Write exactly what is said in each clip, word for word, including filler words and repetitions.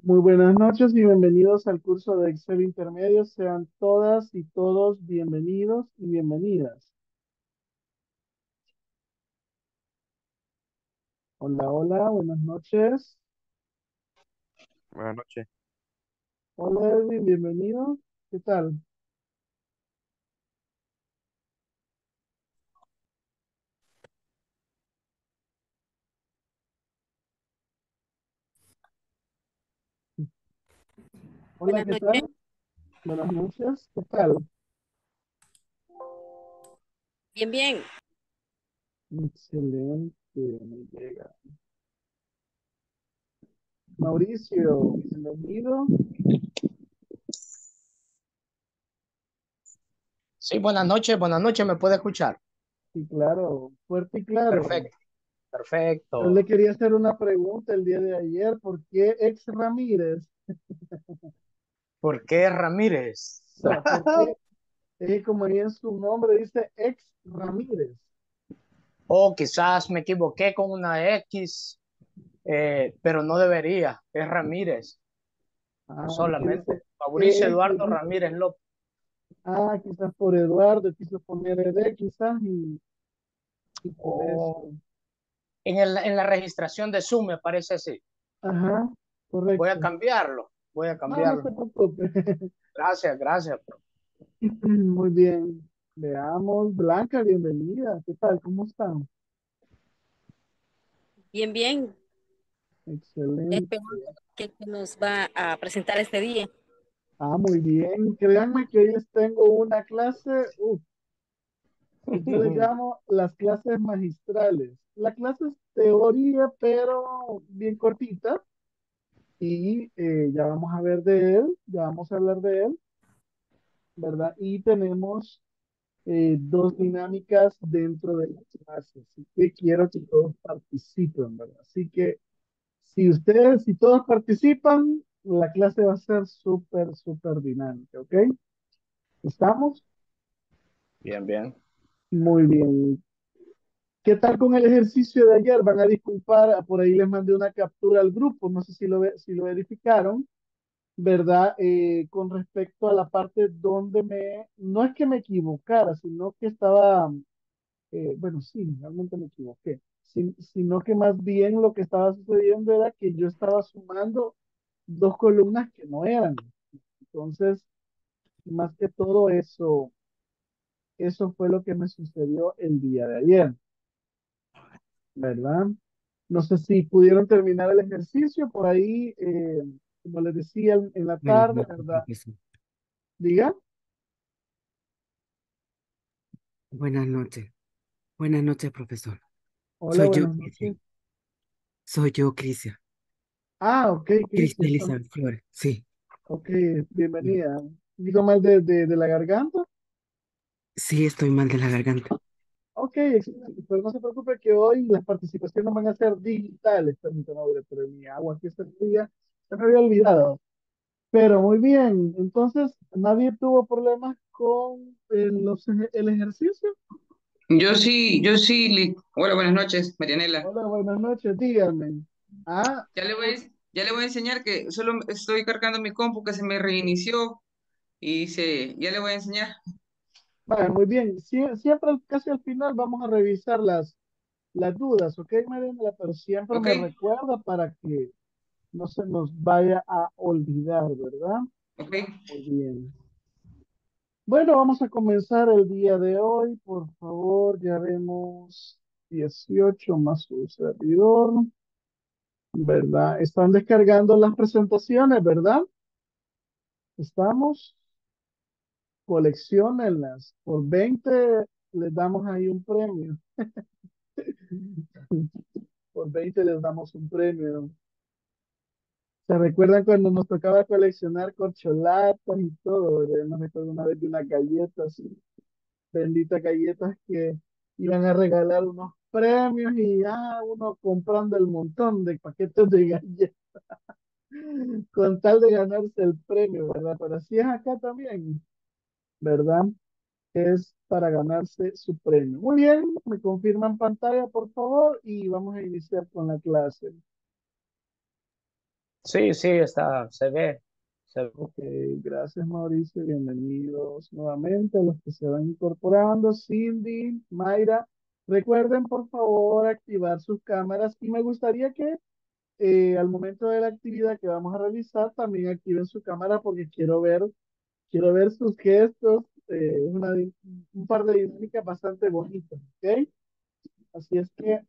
Muy buenas noches y bienvenidos al curso de Excel Intermedio. Sean todas y todos bienvenidos y bienvenidas. Hola, hola, buenas noches. Buenas noches. Hola, Edwin, bienvenido. ¿Qué tal? Hola, Buenas ¿qué noches. tal? Buenas noches. ¿Qué tal? Bien, bien. Excelente. Me llega. Mauricio, bienvenido. Sí, buenas noches, buenas noches, ¿me puede escuchar? Sí, claro, fuerte y claro. Perfecto, Yo le perfecto. quería hacer una pregunta el día de ayer. ¿Por qué ex Ramírez? ¿Por qué Ramírez? O sea, ¿por qué? Eh, como ahí en su nombre dice ex Ramírez. O quizás me equivoqué con una X, eh, pero no debería, es Ramírez, Ah, que solamente. dice Mauricio E Eduardo X. Ramírez López. Ah, quizás por Eduardo quiso poner E D, quizás, y, y por O eso. en, el- en la registración de Zoom me parece así. Ajá, Voy a correcto. cambiarlo, voy a No, no se cambiarlo. preocupe. Gracias, gracias. Muy bien. Veamos, Blanca, bienvenida. ¿Qué tal? ¿Cómo están? Bien, bien. Excelente. Esperando que que nos va a presentar este día. Ah, muy bien. Créanme que hoy les tengo una clase, uf, que yo le llamo las clases magistrales. La clase es teoría, pero bien cortita. Y eh, ya vamos a ver de él, ya vamos a hablar de él, ¿verdad? Y tenemos eh, dos dinámicas dentro de la clase, así que quiero que todos participen, ¿verdad? Así que si ustedes, si todos participan, la clase va a ser súper, súper dinámica, ¿ok? ¿Estamos? Bien, bien. Muy bien. ¿Qué tal con el ejercicio de ayer? Van a disculpar, por ahí les mandé una captura al grupo, no sé si lo, ve- si lo verificaron. ¿Verdad? Eh, con respecto a la parte donde me, no es que me equivocara, sino que estaba, eh, bueno, sí, realmente me equivoqué, sin- sino que más bien lo que estaba sucediendo era que yo estaba sumando dos columnas que no eran. Entonces, más que todo eso, eso fue lo que me sucedió el día de ayer, ¿verdad? No sé si pudieron terminar el ejercicio por ahí, eh, como les decía en en la Buenas tarde, noches, ¿verdad? profesor. Diga, Buenas noches. Buenas noches, profesor. hola, Soy yo, buenas noches. Cristian. Soy yo, Cristian. Ah, ok, Cristian Cristian. son- Elizabeth Flores. Sí. Ok, bienvenida. ¿Digo mal de, de, de la garganta? Sí, estoy mal de la garganta. Ok, excelente. Pero no se preocupe que hoy las participaciones van a ser digitales. Permítame ver, pero mi agua aquí está fría. Se me había olvidado. Pero muy bien. Entonces, ¿nadie tuvo problemas con el, los eje- el ejercicio? Yo sí, yo sí, Li- Hola, buenas noches, Marianela. Hola, buenas noches, díganme. Ah, Ya le voy a, ens- ya le voy a enseñar que solo estoy cargando mi compu que se me reinició y se, ya le voy a enseñar. vale, muy bien. Sie- siempre, casi al final, vamos a revisar las, las dudas, ¿ok, Mariana? Pero siempre ¿Ok? me recuerda para que no se nos vaya a olvidar, ¿verdad? ¿Ok? Muy bien. Bueno, vamos a comenzar el día de hoy. Por favor, ya vemos dieciocho más su servidor, ¿verdad? Están descargando las presentaciones, ¿verdad? Estamos, colecciónenlas. Por veinte les damos ahí un premio. Por veinte les damos un premio. ¿Se recuerdan cuando nos tocaba coleccionar corcholatas y todo? ¿Verdad? No recuerdo una vez de unas galletas, benditas galletas que iban a regalar unos premios y ya uno comprando el montón de paquetes de galletas con tal de ganarse el premio, ¿verdad? Pero así es acá también, ¿verdad? Es para ganarse su premio. Muy bien, me confirman pantalla, por favor, y vamos a iniciar con la clase. Sí, sí, está, se ve. Se ve. Ok, gracias Mauricio, bienvenidos nuevamente a los que se van incorporando, Cindy, Mayra. Recuerden por favor activar sus cámaras y me gustaría que eh, al momento de la actividad que vamos a realizar también activen su cámara porque quiero ver, quiero ver sus gestos, eh, es una, di- un par de dinámicas bastante bonitas, ¿ok? Así es que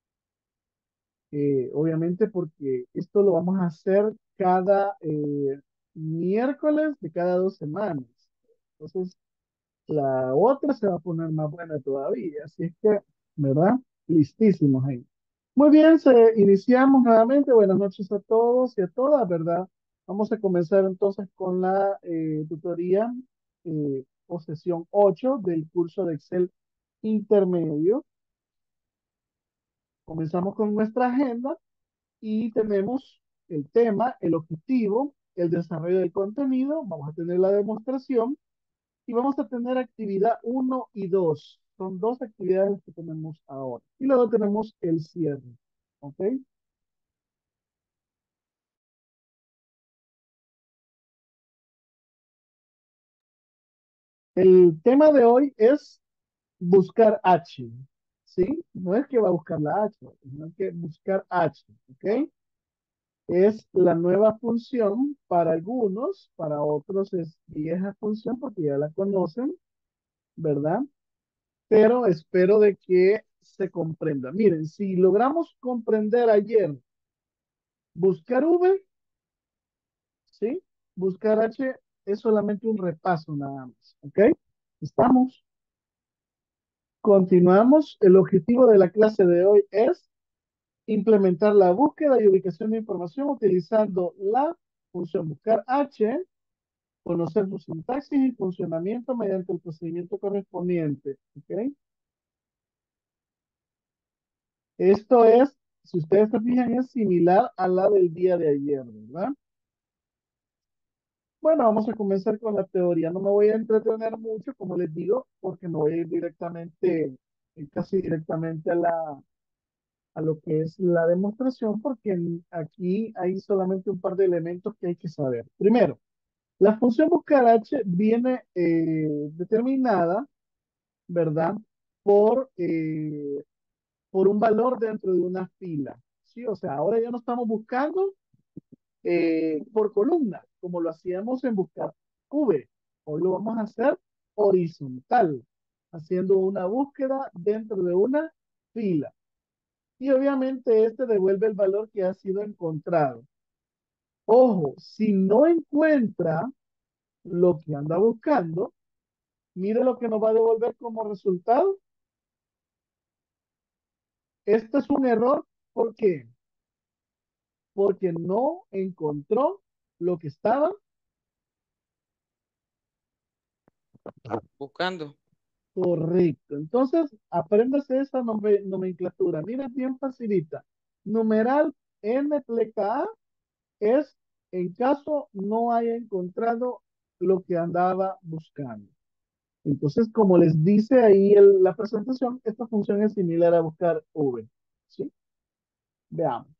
eh, obviamente porque esto lo vamos a hacer cada eh, miércoles de cada dos semanas. Entonces, la otra se va a poner más buena todavía. Así es que, ¿verdad? Listísimos ahí. Muy bien, se, iniciamos nuevamente. Buenas noches a todos y a todas, ¿verdad? Vamos a comenzar entonces con la eh, tutoría eh, o sesión ocho del curso de Excel intermedio. Comenzamos con nuestra agenda y tenemos el tema, el objetivo, el desarrollo del contenido, vamos a tener la demostración y vamos a tener actividad uno y dos. Son dos actividades que tenemos ahora. Y luego tenemos el cierre. ¿Ok? El tema de hoy es buscar H. ¿Sí? No es que va a buscar la H, sino que buscar H. ¿Ok? Es la nueva función para algunos, para otros es vieja función porque ya la conocen, ¿verdad? Pero espero de que se comprenda. Miren, si logramos comprender ayer buscar V, ¿sí? Buscar H es solamente un repaso nada más, ¿ok? ¿Estamos? Continuamos. El objetivo de la clase de hoy es implementar la búsqueda y ubicación de información utilizando la función buscar H, conocer su sintaxis y funcionamiento mediante el procedimiento correspondiente, ¿ok? Esto es, si ustedes se fijan, es similar a la del día de ayer, ¿verdad? Bueno, vamos a comenzar con la teoría. No me voy a entretener mucho, como les digo, porque me voy a ir directamente, eh, casi directamente a la, a lo que es la demostración, porque en- aquí hay solamente un par de elementos que hay que saber. Primero, la función buscar H viene eh, determinada, ¿verdad? Por, eh, por un valor dentro de una fila. Sí, o sea, ahora ya no estamos buscando eh, por columna, como lo hacíamos en buscar V. Hoy lo vamos a hacer horizontal, haciendo una búsqueda dentro de una fila. Y obviamente este devuelve el valor que ha sido encontrado. Ojo, si no encuentra lo que anda buscando, mire lo que nos va a devolver como resultado. Este es un error. ¿Por qué? Porque no encontró lo que estaba Buscando. correcto. Entonces, apréndase esa nome- nomenclatura. Mira, bien facilita. Numeral N pleca A es en caso no haya encontrado lo que andaba buscando. Entonces, como les dice ahí el- la presentación, esta función es similar a buscar V. ¿Sí? Veamos.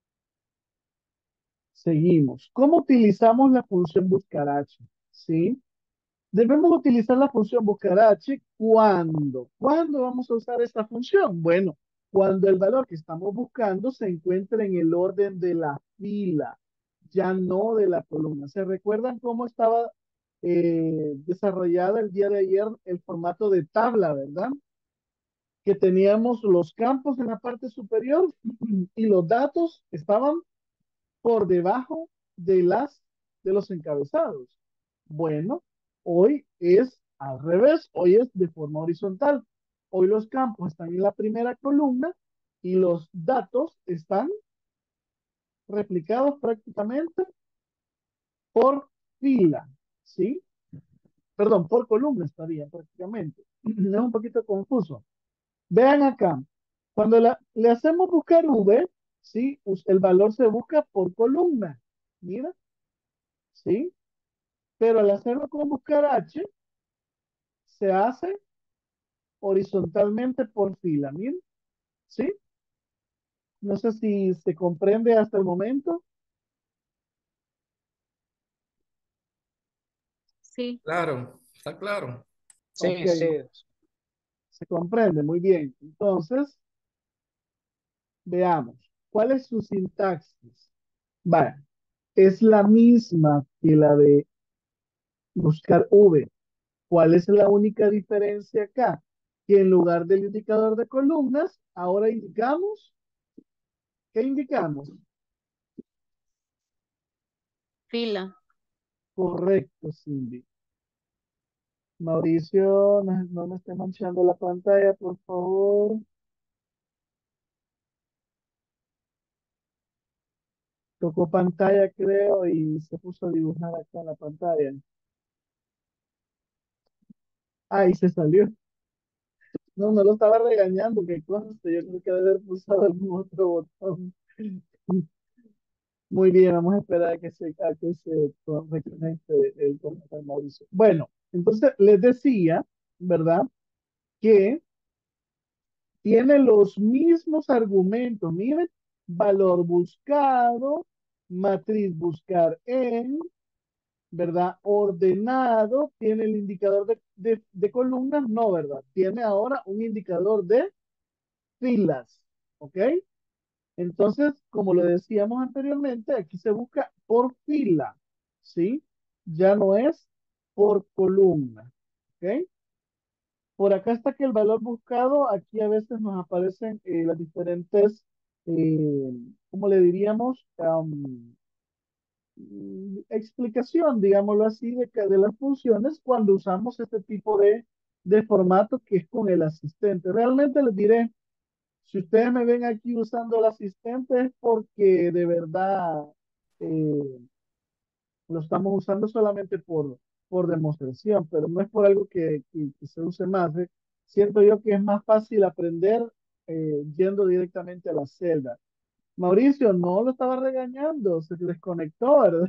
Seguimos. ¿Cómo utilizamos la función buscar H? ¿Sí? Debemos utilizar la función buscar H cuando. ¿Cuándo vamos a usar esta función? Bueno, cuando el valor que estamos buscando se encuentre en el orden de la fila, ya no de la columna. ¿Se recuerdan cómo estaba eh, desarrollada el día de ayer el formato de tabla, verdad? Que teníamos los campos en la parte superior y los datos estaban por debajo de las de los encabezados. Bueno, hoy es al revés, hoy es de forma horizontal. Hoy los campos están en la primera columna y los datos están replicados prácticamente por fila, ¿sí? Perdón, por columna estaría prácticamente. Es un poquito confuso. Vean acá, cuando la- le hacemos buscar V, ¿sí? Us- El valor se busca por columna. Mira, ¿sí? Pero al hacerlo con buscar H, se hace horizontalmente por fila. Miren, ¿sí? No sé si se comprende hasta el momento. Sí. Claro, está claro. Sí, Ok, sí. se comprende muy bien. Entonces, veamos. ¿Cuál es su sintaxis? Vale, es la misma que la de buscar V. ¿Cuál es la única diferencia acá? Que en lugar del indicador de columnas, ahora indicamos, ¿qué indicamos? Fila. Correcto, Cindy. Mauricio, no, no me esté manchando la pantalla, por favor. Tocó pantalla, creo, y se puso a dibujar acá en la pantalla. Ahí se salió. No, no lo estaba regañando, que conste, yo creo que debe haber pulsado algún otro botón. Muy bien, vamos a esperar a que se, a que se con- reconecte el computador de Mauricio. Bueno, entonces les decía, ¿verdad? Que tiene los mismos argumentos. Miren, valor buscado, matriz buscar en, ¿verdad? Ordenado, tiene el indicador de, de, de columnas, no, ¿verdad? Tiene ahora un indicador de filas, ¿ok? Entonces, como lo decíamos anteriormente, aquí se busca por fila, ¿sí? Ya no es por columna, ¿ok? Por acá está que el valor buscado, aquí a veces nos aparecen eh, las diferentes, eh, ¿cómo le diríamos? Am, mm, explicación, digámoslo así, de, que- de las funciones cuando usamos este tipo de, de formato que es con el asistente. Realmente les diré, si ustedes me ven aquí usando el asistente es porque de verdad eh, lo estamos usando solamente por, por demostración, pero no es por algo que, que- que se use más. ¿eh? Siento yo que es más fácil aprender eh, yendo directamente a la celda. Mauricio, no lo estaba regañando, se desconectó, ¿verdad?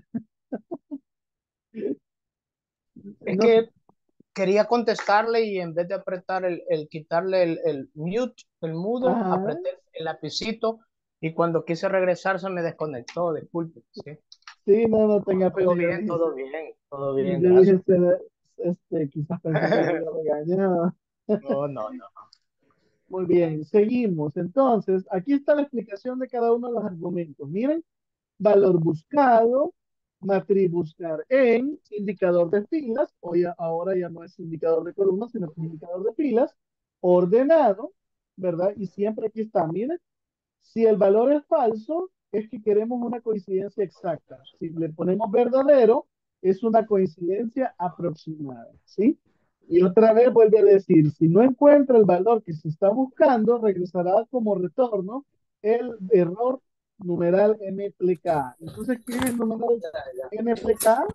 Es No sé. que quería contestarle y en vez de apretar el, el quitarle el, el mute, el mudo, Ajá. apreté el lapicito y cuando quise regresar se me desconectó, disculpe. Sí. Sí, no, no tenga pena. Todo Yo bien, dije, todo bien, todo bien, yo dije, gracias. este, este, quizás pensó que lo había regañado. No, no, no. Muy bien, seguimos. Entonces, aquí está la explicación de cada uno de los argumentos. Miren, valor buscado, matriz buscar en, indicador de filas, hoy ahora ya no es indicador de columnas, sino que es indicador de filas, ordenado, ¿verdad? Y siempre aquí está, miren, si el valor es falso, es que queremos una coincidencia exacta. Si le ponemos verdadero, es una coincidencia aproximada, ¿sí? Y otra vez vuelve a decir, si no encuentra el valor que se está buscando, regresará como retorno el error numeral M P K. Entonces, ¿qué es el numeral M P K?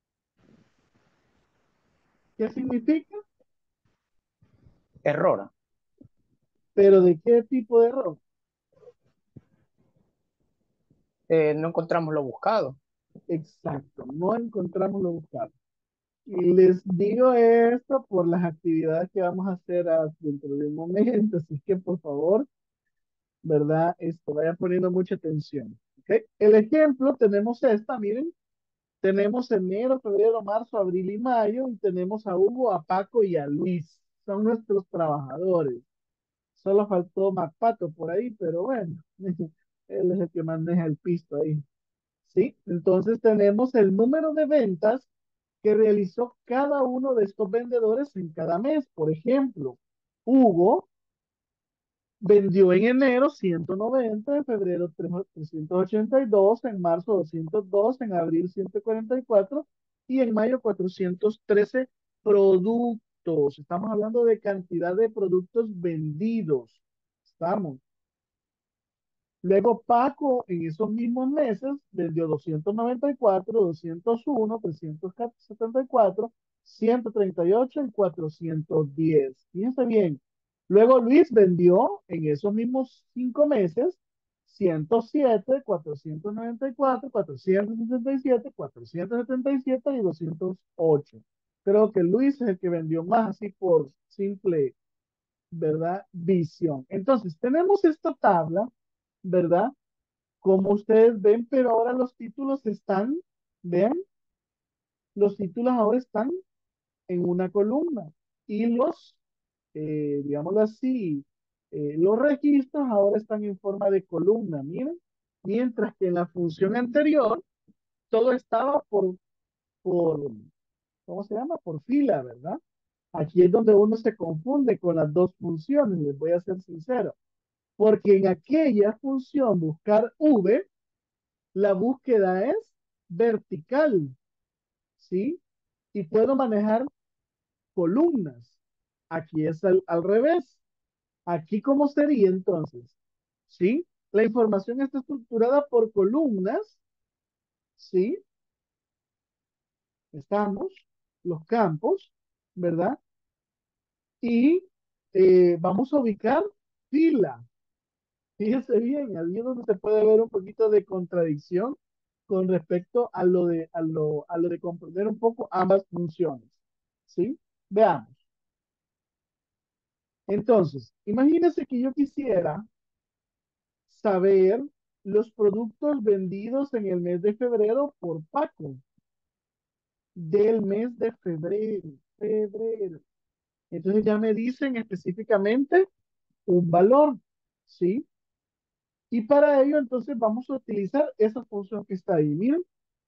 ¿Qué significa? Error. Pero ¿de qué tipo de error? Eh, no encontramos lo buscado. Exacto, no encontramos lo buscado. Y les digo esto por las actividades que vamos a hacer a- dentro de un momento, así que por favor, ¿verdad? Esto, vaya poniendo mucha atención. ¿Ok? El ejemplo, tenemos esta, miren, tenemos enero, febrero, marzo, abril y mayo, y tenemos a Hugo, a Paco y a Luis. Son nuestros trabajadores. Solo faltó MacPato por ahí, pero bueno, él es el que maneja el pisto ahí. ¿Sí? Entonces tenemos el número de ventas que realizó cada uno de estos vendedores en cada mes. Por ejemplo, Hugo vendió en enero ciento noventa, en febrero trescientos ochenta y dos, en marzo doscientos dos, en abril ciento cuarenta y cuatro y en mayo cuatrocientos trece productos. Estamos hablando de cantidad de productos vendidos. Estamos. Luego Paco en esos mismos meses vendió doscientos noventa y cuatro, doscientos uno, trescientos setenta y cuatro, ciento treinta y ocho y cuatrocientos diez. Fíjense bien. Luego Luis vendió en esos mismos cinco meses ciento siete, cuatrocientos noventa y cuatro, cuatrocientos sesenta y siete, cuatrocientos setenta y siete y doscientos ocho. Creo que Luis es el que vendió más así por simple, ¿verdad? Visión. Entonces, tenemos esta tabla, ¿verdad? Como ustedes ven, pero ahora los títulos están, vean, Los títulos ahora están en una columna y los, eh, digámoslo así, eh, los registros ahora están en forma de columna, miren, mientras que en la función anterior todo estaba por, por, ¿cómo se llama? Por fila, ¿verdad? Aquí es donde uno se confunde con las dos funciones, les voy a ser sincero, porque en aquella función buscar V, la búsqueda es vertical, ¿sí? Y puedo manejar columnas. Aquí es al, al revés. Aquí, ¿cómo sería entonces? ¿Sí? La información está estructurada por columnas, ¿sí? Estamos, los campos, ¿verdad? Y eh, vamos a ubicar fila. Fíjese bien, ahí es donde se puede ver un poquito de contradicción con respecto a lo de, a lo, a lo de comprender un poco ambas funciones, ¿sí? Veamos. Entonces, imagínense que yo quisiera saber los productos vendidos en el mes de febrero por Paco, del mes de febrero, febrero. Entonces ya me dicen específicamente un valor, ¿sí? Y para ello entonces vamos a utilizar esa función que está ahí. Miren,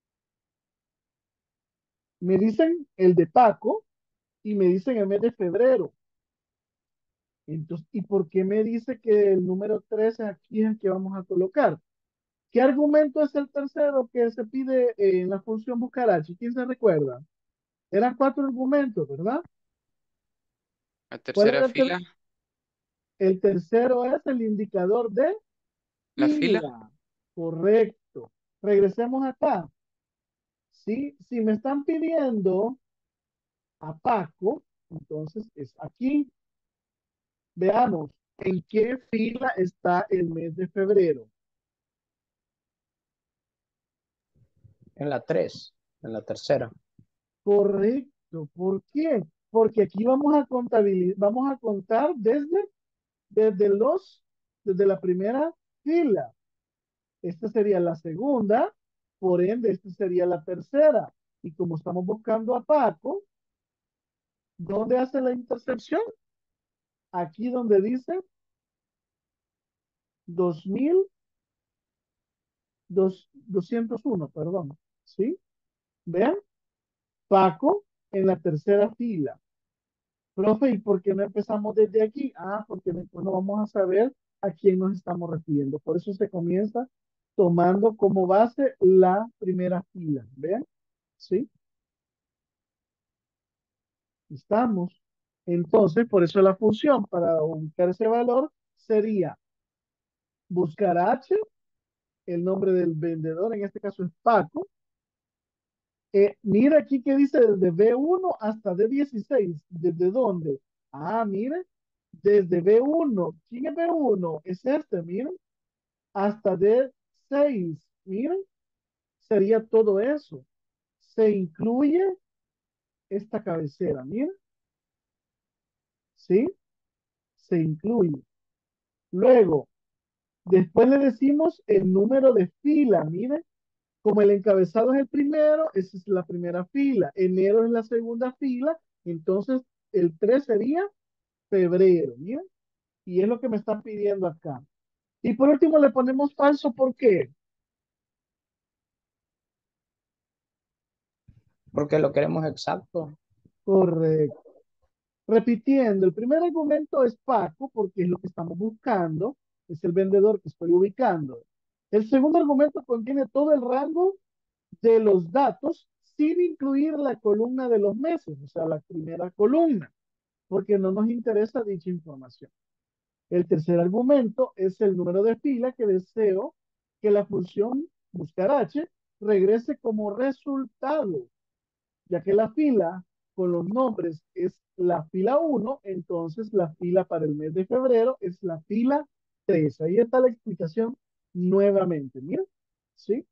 me dicen el de Paco y me dicen el mes de febrero. Entonces, ¿y por qué me dice que el número trece aquí es el que vamos a colocar? ¿Qué argumento es el tercero que se pide en la función buscar h? ¿Quién se recuerda? Eran cuatro argumentos, ¿verdad? La ¿Cuál tercera era el, ter- fila, el tercero? Es el indicador de la fila, fila. Correcto. Regresemos acá. ¿Sí? Si me están pidiendo a Paco, entonces es aquí. Veamos en qué fila está el mes de febrero. En la tres, en la tercera. Correcto. ¿Por qué? Porque aquí vamos a contabilizar, vamos a contar desde, desde los, desde la primera fila. Esta sería la segunda, por ende, esta sería la tercera. Y como estamos buscando a Paco, ¿dónde hace la intersección? Aquí donde dice dos mil doscientos uno, perdón. ¿Sí? Vean, Paco en la tercera fila. Profe, ¿y por qué no empezamos desde aquí? Ah, porque después no vamos a saber a quién nos estamos refiriendo. Por eso se comienza tomando como base la primera fila. ¿Ven? ¿Sí? Estamos. Entonces, por eso la función para ubicar ese valor sería buscar H, el nombre del vendedor, en este caso es Paco. Eh, mira aquí que dice desde B uno hasta D dieciséis. ¿Desde dónde? Ah, mire, desde B uno. ¿Quién es B uno? Es este, miren. Hasta D seis. Miren, sería todo eso. Se incluye esta cabecera, miren. ¿Sí? Se incluye. Luego, después le decimos el número de fila, miren. Como el encabezado es el primero, esa es la primera fila. Enero es la segunda fila, entonces el tres sería febrero, miren. Y es lo que me están pidiendo acá. Y por último le ponemos falso, ¿por qué? Porque lo queremos exacto. Correcto. Repitiendo, el primer argumento es Paco, porque es lo que estamos buscando, es el vendedor que estoy ubicando. El segundo argumento contiene todo el rango de los datos sin incluir la columna de los meses, o sea, la primera columna, porque no nos interesa dicha información. El tercer argumento es el número de fila que deseo que la función buscar h regrese como resultado, ya que la fila con los nombres es la fila uno, entonces la fila para el mes de febrero es la fila tres. Ahí está la explicación nuevamente. Miren, ¿sí?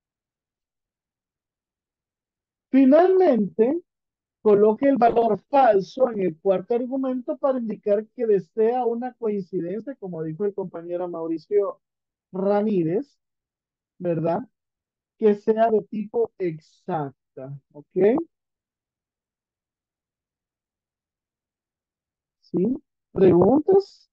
Finalmente, coloque el valor falso en el cuarto argumento para indicar que desea una coincidencia, como dijo el compañero Mauricio Ramírez, ¿verdad? Que sea de tipo exacto. correcta, ¿ok? ¿Sí? ¿Preguntas?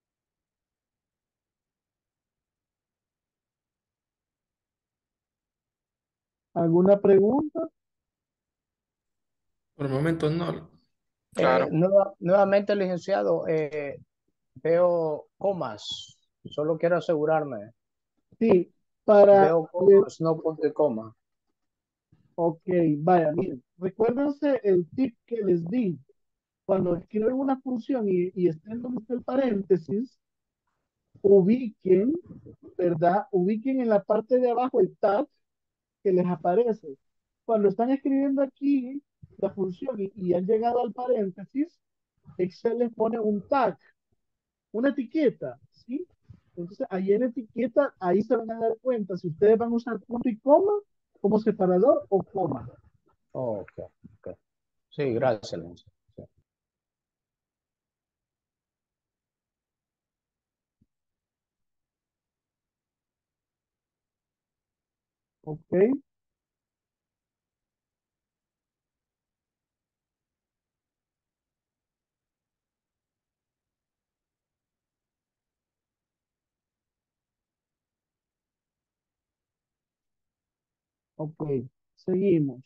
¿Alguna pregunta? Por el momento no. Eh, Claro. nueva- nuevamente, licenciado, eh, veo comas. Solo quiero asegurarme. Sí, para, Veo le- comas, no punto y coma. ok, vaya, miren, recuérdense el tip que les di. Cuando escriben una función y, y estén donde está el paréntesis, ubiquen, ¿verdad? Ubiquen en la parte de abajo el tag que les aparece. Cuando están escribiendo aquí la función y, y han llegado al paréntesis, Excel les pone un tag, una etiqueta, ¿sí? Entonces, ahí en etiqueta, ahí se van a dar cuenta si ustedes van a usar punto y coma como separador o coma. Ok, ok. Sí, gracias, licenciado. Sí. ¿Ok? Ok. Seguimos.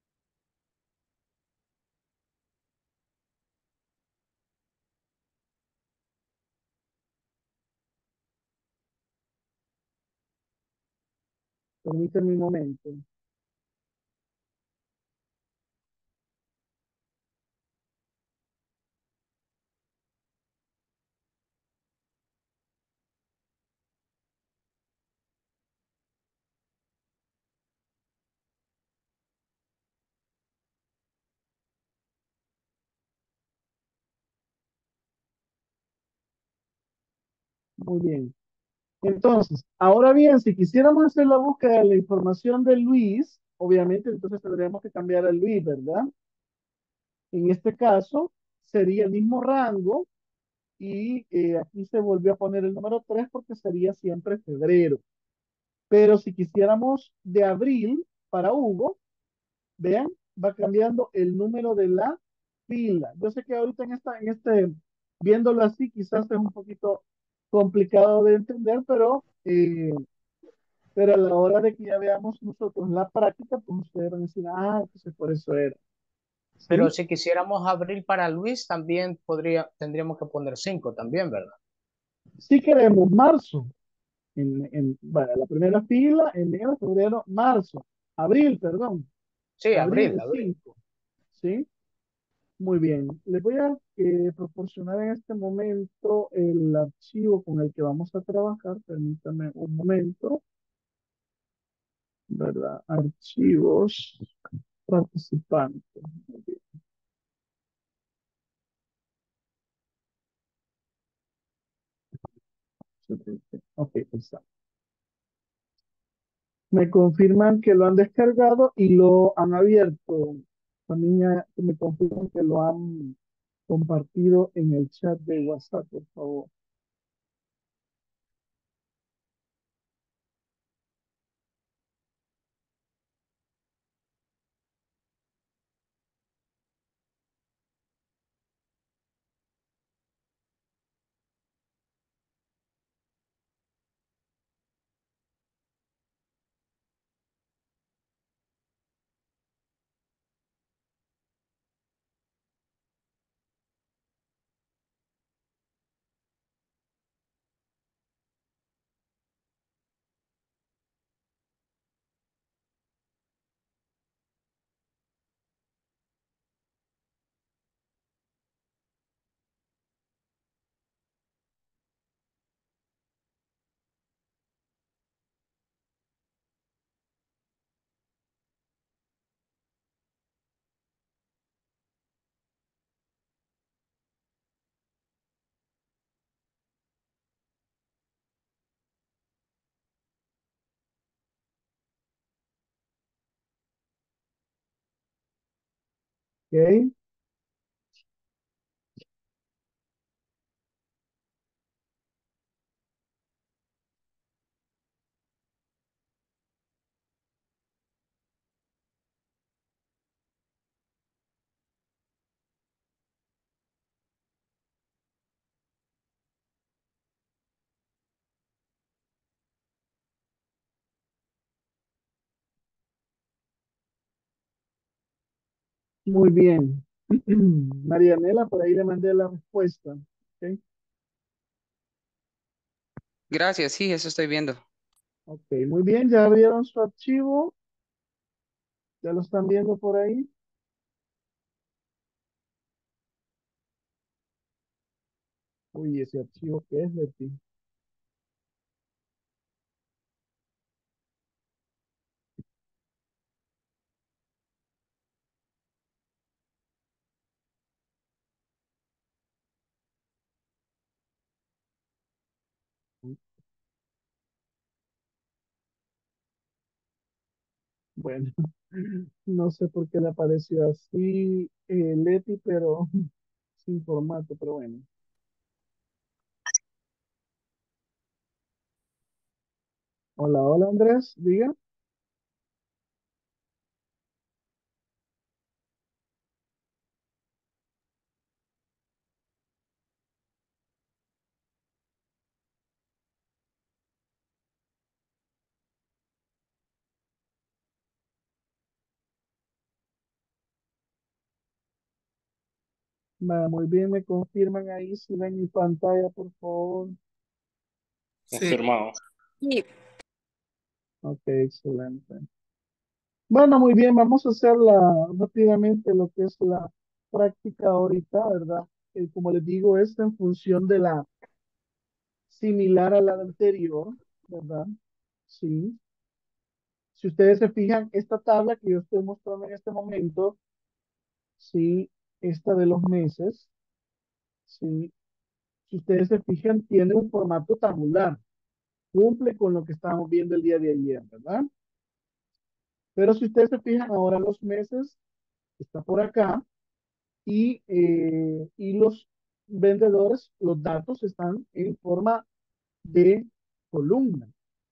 Permítanme un momento. Muy bien. Entonces, ahora bien, si quisiéramos hacer la búsqueda de la información de Luis, obviamente entonces tendríamos que cambiar a Luis, ¿verdad? En este caso, sería el mismo rango y eh, aquí se volvió a poner el número tres porque sería siempre febrero. Pero si quisiéramos de abril para Hugo, vean, va cambiando el número de la fila. Yo sé que ahorita en esta, en este, viéndolo así, quizás es un poquito complicado de entender, pero, eh, pero a la hora de que ya veamos nosotros la práctica, pues ustedes van a decir, ah, entonces por eso era. Pero ¿Sí? si quisiéramos abrir para Luis, también podría, tendríamos que poner cinco también, ¿verdad? Si queremos marzo, en, en, vaya, la primera fila, enero, febrero, marzo, abril, perdón, Sí, abril abril, es abril. cinco, ¿sí? Muy bien. Les voy a eh, proporcionar en este momento el archivo con el que vamos a trabajar. Permítame un momento, ¿verdad? Archivos participantes. Muy bien. Ok, ahí está. Me confirman que lo han descargado y lo han abierto. También ya me confirman que lo han compartido en el chat de WhatsApp, por favor. Ok. Muy bien. Marianela, por ahí le mandé la respuesta. ¿Ok? Gracias, sí, eso estoy viendo. Ok, muy bien. ¿Ya abrieron su archivo? ¿Ya lo están viendo por ahí? Uy, ese archivo, ¿qué es de ti? Bueno, no sé por qué le apareció así eh, Leti, pero sin formato, pero bueno. Hola, hola Andrés, diga. Va, muy bien, me confirman ahí si ven mi pantalla, por favor. Sí. Confirmado. Sí. Ok, excelente. Bueno, muy bien, vamos a hacerla rápidamente lo que es la práctica ahorita, ¿verdad? Eh, como les digo, es en función de la similar a la anterior, ¿verdad? Sí. Si ustedes se fijan, esta tabla que yo estoy mostrando en este momento, sí, esta de los meses, sí, si ustedes se fijan, tiene un formato tabular, cumple con lo que estábamos viendo el día de ayer, ¿verdad? Pero si ustedes se fijan, ahora los meses está por acá y, eh, y los vendedores, los datos están en forma de columna.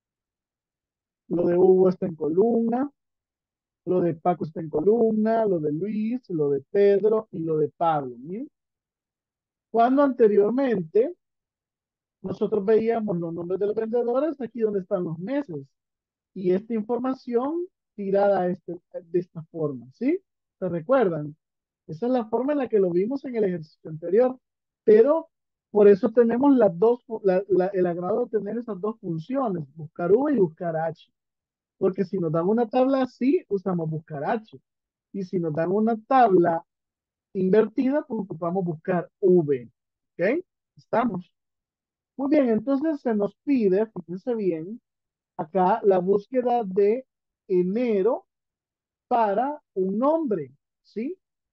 Lo de Hugo está en columna, lo de Paco está en columna, lo de Luis, lo de Pedro y lo de Pablo. ¿Bien? Cuando anteriormente nosotros veíamos los nombres de los vendedores aquí donde están los meses y esta información tirada a este, de esta forma, ¿sí? ¿Se recuerdan? Esa es la forma en la que lo vimos en el ejercicio anterior, pero por eso tenemos las dos, la- la- el agrado de tener esas dos funciones, buscar V y buscar H, porque si nos dan una tabla así, usamos buscar H, y si nos dan una tabla invertida, pues ocupamos buscar V, ¿ok? ¿Estamos? Muy bien, entonces se nos pide, fíjense bien, acá la búsqueda de enero para un nombre, ¿sí?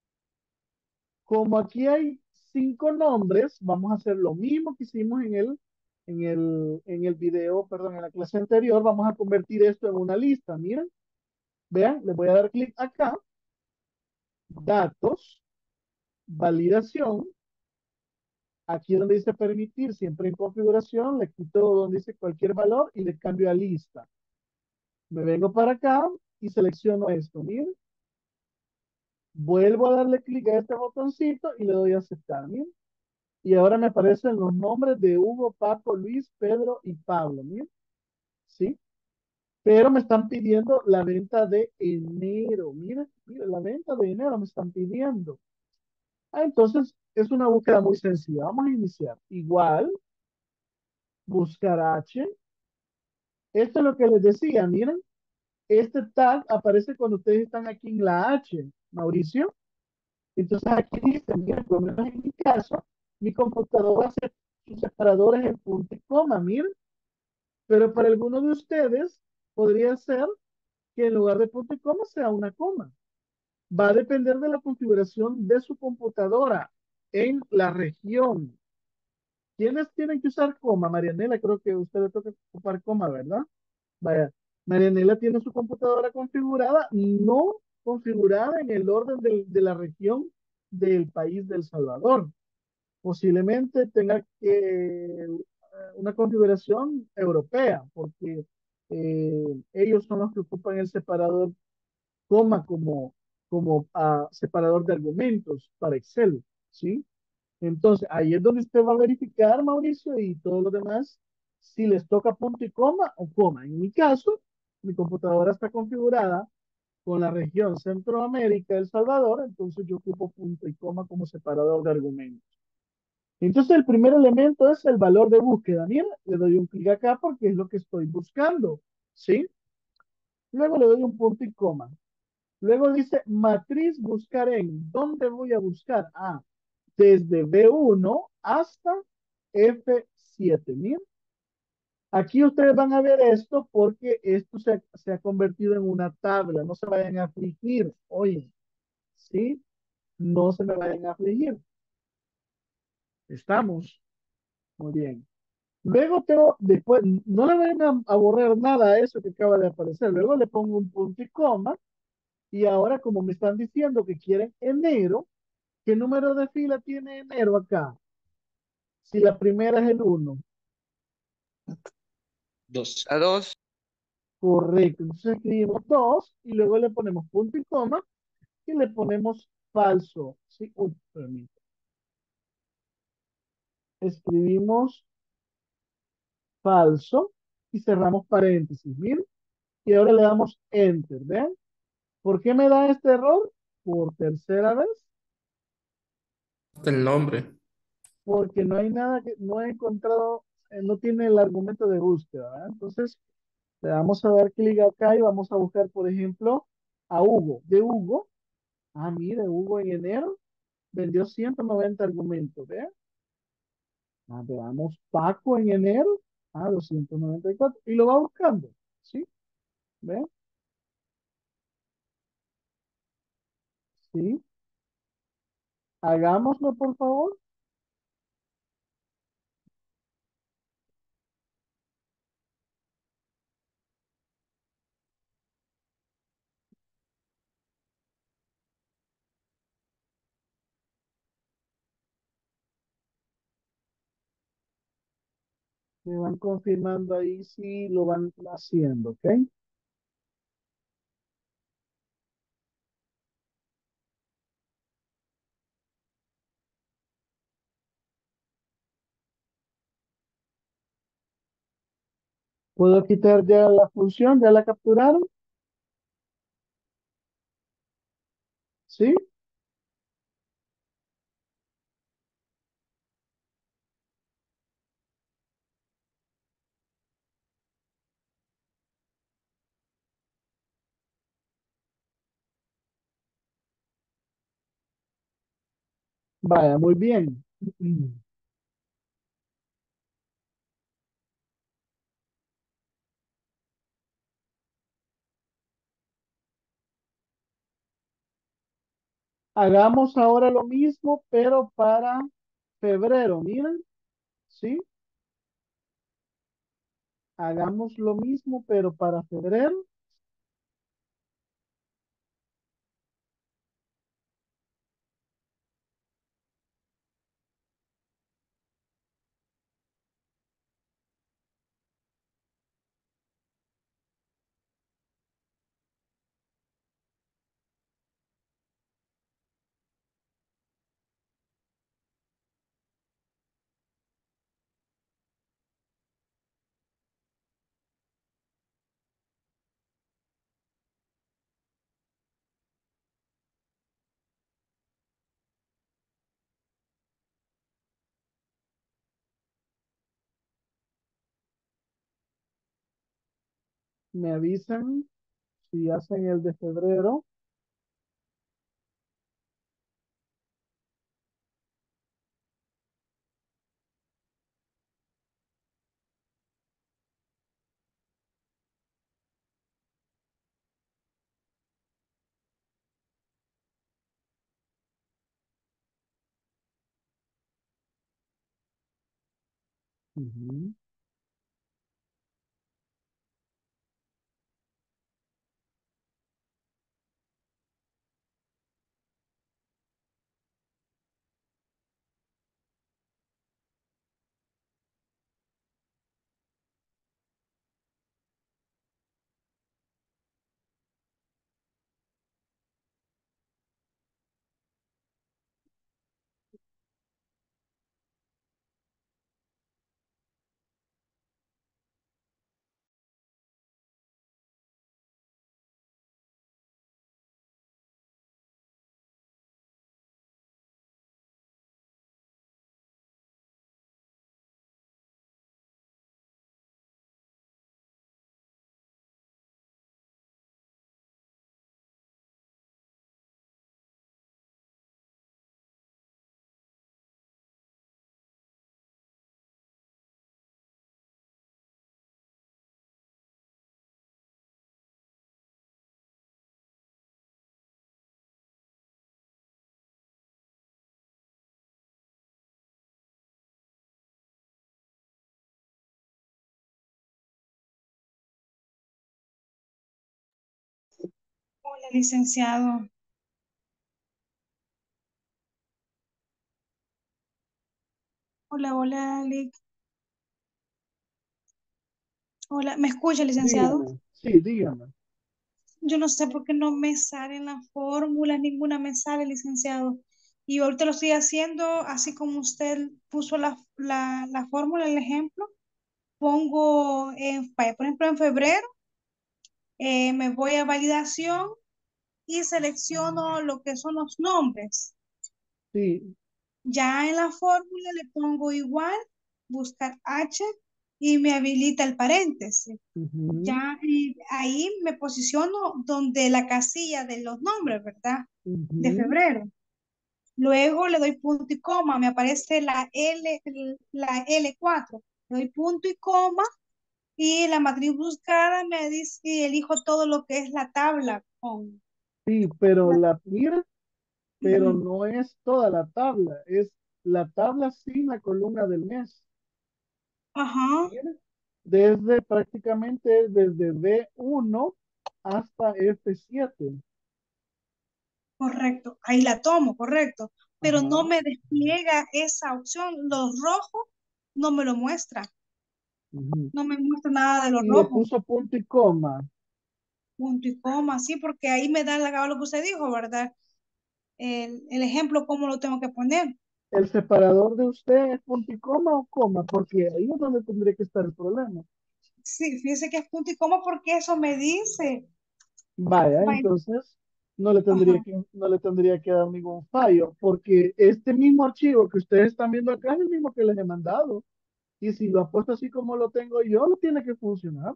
Como aquí hay cinco nombres, vamos a hacer lo mismo que hicimos en el, en el, en el video, perdón, en la clase anterior, vamos a convertir esto en una lista, miren, vean, le voy a dar clic acá, datos, validación, aquí donde dice permitir, siempre en configuración, le quito donde dice cualquier valor y le cambio a lista. Me vengo para acá y selecciono esto, miren. Vuelvo a darle clic a este botoncito y le doy a aceptar, miren. Y ahora me aparecen los nombres de Hugo, Paco, Luis, Pedro y Pablo, miren. ¿Sí? Pero me están pidiendo la venta de enero. Miren, miren, la venta de enero me están pidiendo. Ah, entonces es una búsqueda muy sencilla. Vamos a iniciar. Igual, buscar H. Esto es lo que les decía, miren. Este tag aparece cuando ustedes están aquí en la H, Mauricio. Entonces aquí dice, mira, por lo menos en mi caso, mi computadora hace sus separadores en punto y coma, miren. Pero para algunos de ustedes podría ser que en lugar de punto y coma sea una coma. Va a depender de la configuración de su computadora en la región. ¿Quiénes tienen que usar coma? Marianela, creo que a usted le toca ocupar coma, ¿verdad? Vaya, Marianela tiene su computadora configurada, no configurada en el orden del- de la región del país del Salvador. Posiblemente tenga que eh, una configuración europea, porque eh, ellos son los que ocupan el separador coma como, como ah, separador de argumentos para Excel, ¿sí? Entonces, ahí es donde usted va a verificar, Mauricio, y todos los demás, si les toca punto y coma o coma. En mi caso, mi computadora está configurada con la región Centroamérica, El Salvador, entonces yo ocupo punto y coma como separador de argumentos. Entonces el primer elemento es el valor de búsqueda. Mira, le doy un clic acá porque es lo que estoy buscando. ¿Sí? Luego le doy un punto y coma. Luego dice matriz buscar en. ¿Dónde voy a buscar? Ah, desde B uno hasta F siete. Mira. Aquí ustedes van a ver esto porque esto se, se ha convertido en una tabla. No se vayan a afligir. Oye, ¿sí? No se me vayan a afligir. Estamos. Muy bien. Luego tengo, después, no le vayan a, a borrar nada a eso que acaba de aparecer. Luego le pongo un punto y coma. Y ahora, como me están diciendo que quieren enero, ¿qué número de fila tiene enero acá? Si la primera es el uno. Dos. A dos. Correcto. Entonces escribimos dos y luego le ponemos punto y coma y le ponemos falso. Sí, uy, permítame. Escribimos falso y cerramos paréntesis. Miren. Y ahora le damos enter. ¿Ven? ¿Por qué me da este error? Por tercera vez. El nombre. Porque no hay nada que no he encontrado, eh, no tiene el argumento de búsqueda. ¿Verdad? Entonces, le vamos a dar clic acá y vamos a buscar, por ejemplo, a Hugo. De Hugo. Ah, mire, Hugo en enero vendió ciento noventa argumentos. Vean. Ah, veamos, Paco en enero. Ah, doscientos noventa y cuatro. Y lo va buscando. ¿Sí? ¿Ven? Sí. Hagámoslo, por favor. Me van confirmando ahí si lo van haciendo, ¿ok? ¿Puedo quitar ya la función? ¿Ya la capturaron? ¿Sí? Vaya, muy bien. Hagamos ahora lo mismo, pero para febrero. Miren, ¿sí? Hagamos lo mismo, pero para febrero. Me avisan si hacen el de febrero. Ujú. licenciado. Hola, hola, Alex. Hola, ¿me escucha, licenciado? Dígame, sí, dígame. Yo no sé por qué no me salen las fórmulas, ninguna me sale, licenciado. Y ahorita lo estoy haciendo así como usted puso la, la, la fórmula, el ejemplo. Pongo, en, vaya, por ejemplo, en febrero, eh, me voy a validación y selecciono lo que son los nombres. Sí, Ya en la fórmula le pongo igual, buscar H y me habilita el paréntesis. ujú, Ya eh, ahí me posiciono donde la casilla de los nombres, ¿verdad? De ujú. febrero. Luego le doy punto y coma, me aparece la L, la L cuatro. Le doy punto y coma y la matriz buscada me dice y elijo todo lo que es la tabla con. Sí, pero la, mira, pero Ujú. no es toda la tabla, es la tabla sin la columna del mes. Ajá, Mira, desde prácticamente desde B uno hasta F siete. correcto. Ahí la tomo, correcto. Pero no Ajá, me despliega esa opción. Los rojos no me lo muestra. ujú. No me muestra nada de los Y le rojos. puso punto y coma. Punto y coma, sí, porque ahí me da la, lo que usted dijo, ¿verdad? El, el ejemplo, cómo lo tengo que poner. El separador de usted es punto y coma o coma, porque ahí es donde tendría que estar el problema. Sí, fíjese que es punto y coma porque eso me dice. Vaya, Vaya, entonces no le tendría ajá. que, no le tendría que dar ningún fallo, porque este mismo archivo que ustedes están viendo acá es el mismo que les he mandado. Y si lo apuesto así como lo tengo yo, no tiene que funcionar.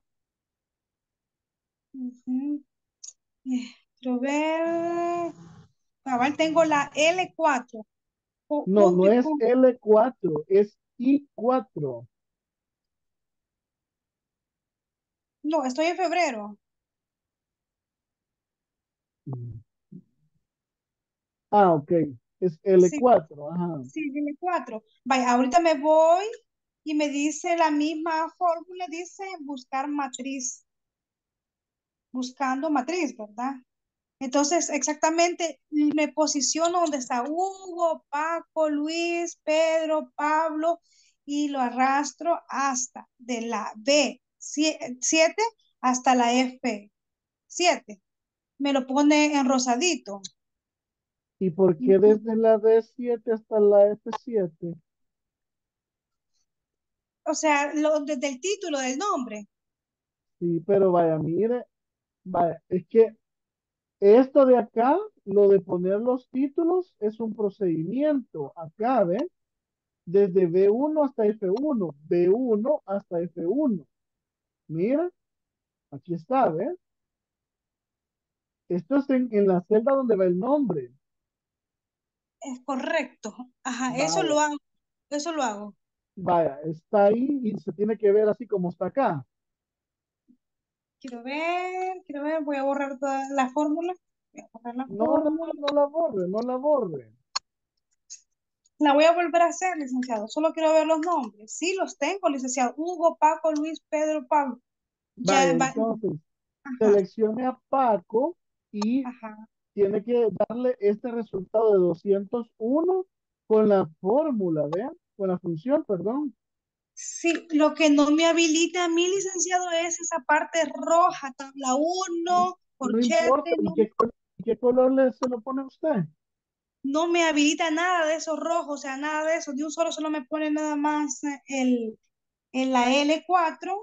Ujú. Eh, Quiero ver. Cabal, tengo la L cuatro. pu- No, Punto no y es coma. L cuatro, es I cuatro. No, estoy en febrero. Mm. Ah, ok, es L Sí, cuatro, ajá. sí, L cuatro. Vaya, ahorita me voy y me dice la misma fórmula, dice buscar matriz, buscando matriz, ¿verdad? Entonces, exactamente me posiciono donde está Hugo, Paco, Luis, Pedro, Pablo y lo arrastro hasta de la B siete hasta la F siete. Me lo pone en rosadito. ¿Y por qué desde la D siete hasta la F siete? O sea, lo, desde el título del nombre. Sí, pero vaya, mire, vaya, es que esto de acá, lo de poner los títulos, es un procedimiento. Acá, ¿ven? Desde B uno hasta F uno, B uno hasta F uno. Mira, aquí está, ¿ven? Esto es en, en la celda donde va el nombre. Es correcto. Ajá, eso Vaya, lo hago. Eso lo hago. vaya, está ahí y se tiene que ver así como está acá. Quiero ver, quiero ver, voy a borrar toda la fórmula. Voy a borrar la No, no, fórmula. no, no la borre, no la borre. La voy a volver a hacer, licenciado. Solo quiero ver los nombres. Sí, los tengo, licenciado. Hugo, Paco, Luis, Pedro, Pablo. Ya Vaya, va. entonces, Ajá, seleccione a Paco y ajá. tiene que darle este resultado de doscientos uno con la fórmula, ¿vean? Con la función, perdón. Sí, lo que no me habilita a mí, licenciado, es esa parte roja, tabla uno, No corchete, importa, ¿y no, qué, col- y qué color le, se lo pone usted? no me habilita nada de esos rojos, o sea, nada de eso. De un solo solo me pone nada más eh, el, en la L cuatro,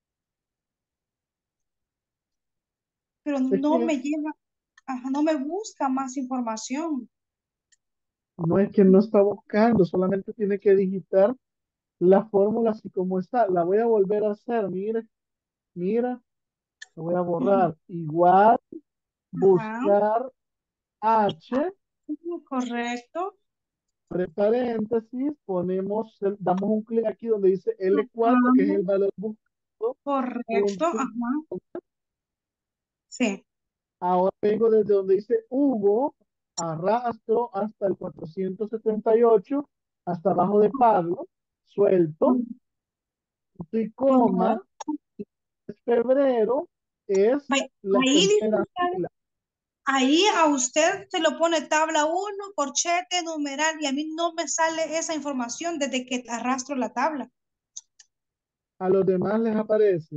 pero Es no que me lleva, ajá, no me busca más información. no es que no está buscando, solamente tiene que digitar la fórmula así como está. La voy a volver a hacer, mire, mira, la voy a Ujú. borrar. Igual, Ajá, buscar H, ujú, correcto. abre paréntesis, ponemos, el- damos un clic aquí donde dice L cuatro, que es Ajá, el valor buscado. correcto, Punto. ajá. Sí. Ahora vengo desde donde dice Hugo, arrastro hasta el cuatrocientos setenta y ocho, hasta abajo de Pablo, suelto, punto y coma, Correcto. febrero es Vaya, la ahí, primera licenciado, fila. Ahí a usted se lo pone tabla uno, corchete, numeral, y a mí no me sale esa información desde que arrastro la tabla. A los demás les aparece.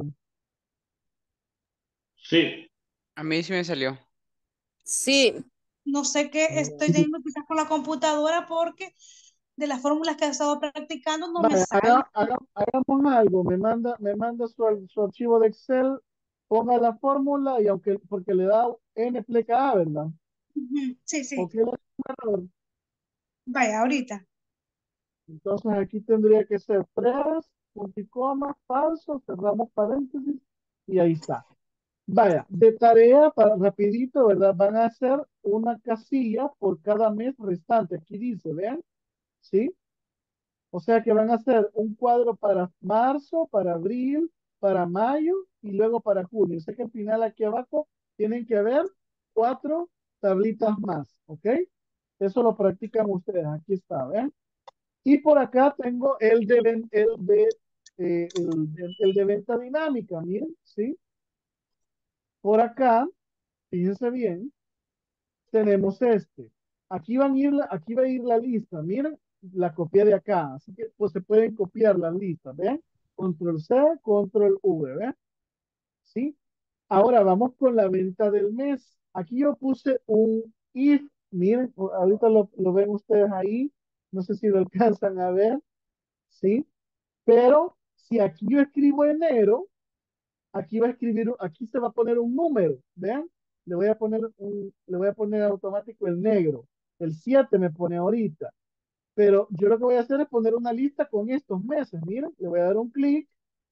Sí. A mí sí me salió. Sí, No sé qué estoy teniendo quizás con la computadora porque de las fórmulas que he estado practicando no me Vale, sale. haga- haga- hagamos algo. Me manda, me manda su, ar- su archivo de Excel, ponga la fórmula y aunque, porque le da N pleca A, ¿verdad? Ujú, sí, ¿O sí. qué le da un error? Vaya, ahorita. Entonces aquí tendría que ser tres, punto y coma, falso, cerramos paréntesis y ahí está. Vaya, de tarea, para rapidito, ¿verdad? Van a hacer una casilla por cada mes restante. Aquí dice, vean, ¿sí? O sea que van a hacer un cuadro para marzo, para abril, para mayo y luego para junio. Sé que al final aquí abajo tienen que haber cuatro tablitas más, ¿ok? Eso lo practican ustedes. Aquí está, ¿ven? Y por acá tengo el de, ven- el de, eh, el de, el de venta dinámica, miren, ¿sí? Por acá, fíjense bien, tenemos este. Aquí, van a ir, la- aquí va a ir la lista, miren, la copié de acá, así que pues se pueden copiar las listas, ¿ven? Control C, Control V, ¿ven? ¿Sí? Ahora vamos con la venta del mes. Aquí yo puse un if, miren, o- ahorita lo, lo ven ustedes ahí, no sé si lo alcanzan a ver, ¿sí? Pero si aquí yo escribo enero, aquí va a escribir, aquí se va a poner un número, ¿vean? Le voy a poner un, le voy a poner automático el negro. El siete me pone ahorita. Pero yo lo que voy a hacer es poner una lista con estos meses. Miren, le voy a dar un clic,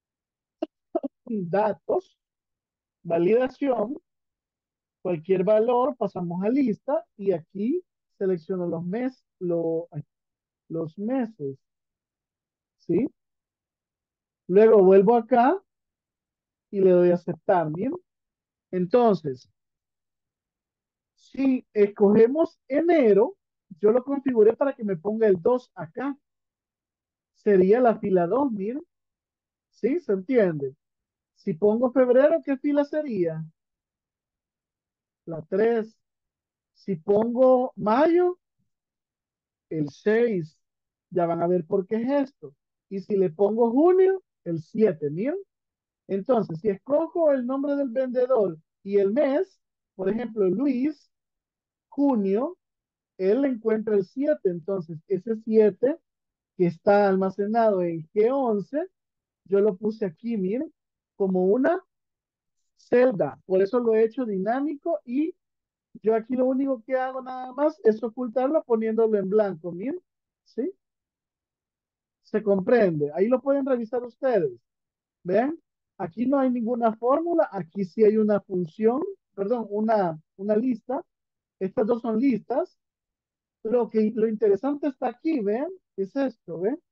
datos, validación, cualquier valor, pasamos a lista y aquí selecciono los meses, lo- los meses, ¿sí? Luego vuelvo acá y le doy a aceptar, ¿bien? Entonces, si escogemos enero, yo lo configuré para que me ponga el dos acá. Sería la fila dos, miren. ¿Sí? ¿Se entiende? Si pongo febrero, ¿qué fila sería? La tres. Si pongo mayo, el seis. Ya van a ver por qué es esto. Y si le pongo junio, el siete, miren. Entonces, si escojo el nombre del vendedor y el mes, por ejemplo, Luis, junio, él encuentra el siete. Entonces, ese siete que está almacenado en G once, yo lo puse aquí, miren, como una celda. Por eso lo he hecho dinámico y yo aquí lo único que hago nada más es ocultarlo poniéndolo en blanco, miren, ¿sí? Se comprende. Ahí lo pueden revisar ustedes. ¿Ven? Aquí no hay ninguna fórmula, aquí sí hay una función, perdón, una, una lista. Estas dos son listas. Lo que, lo interesante está aquí, ¿ven? Es esto, ¿ven?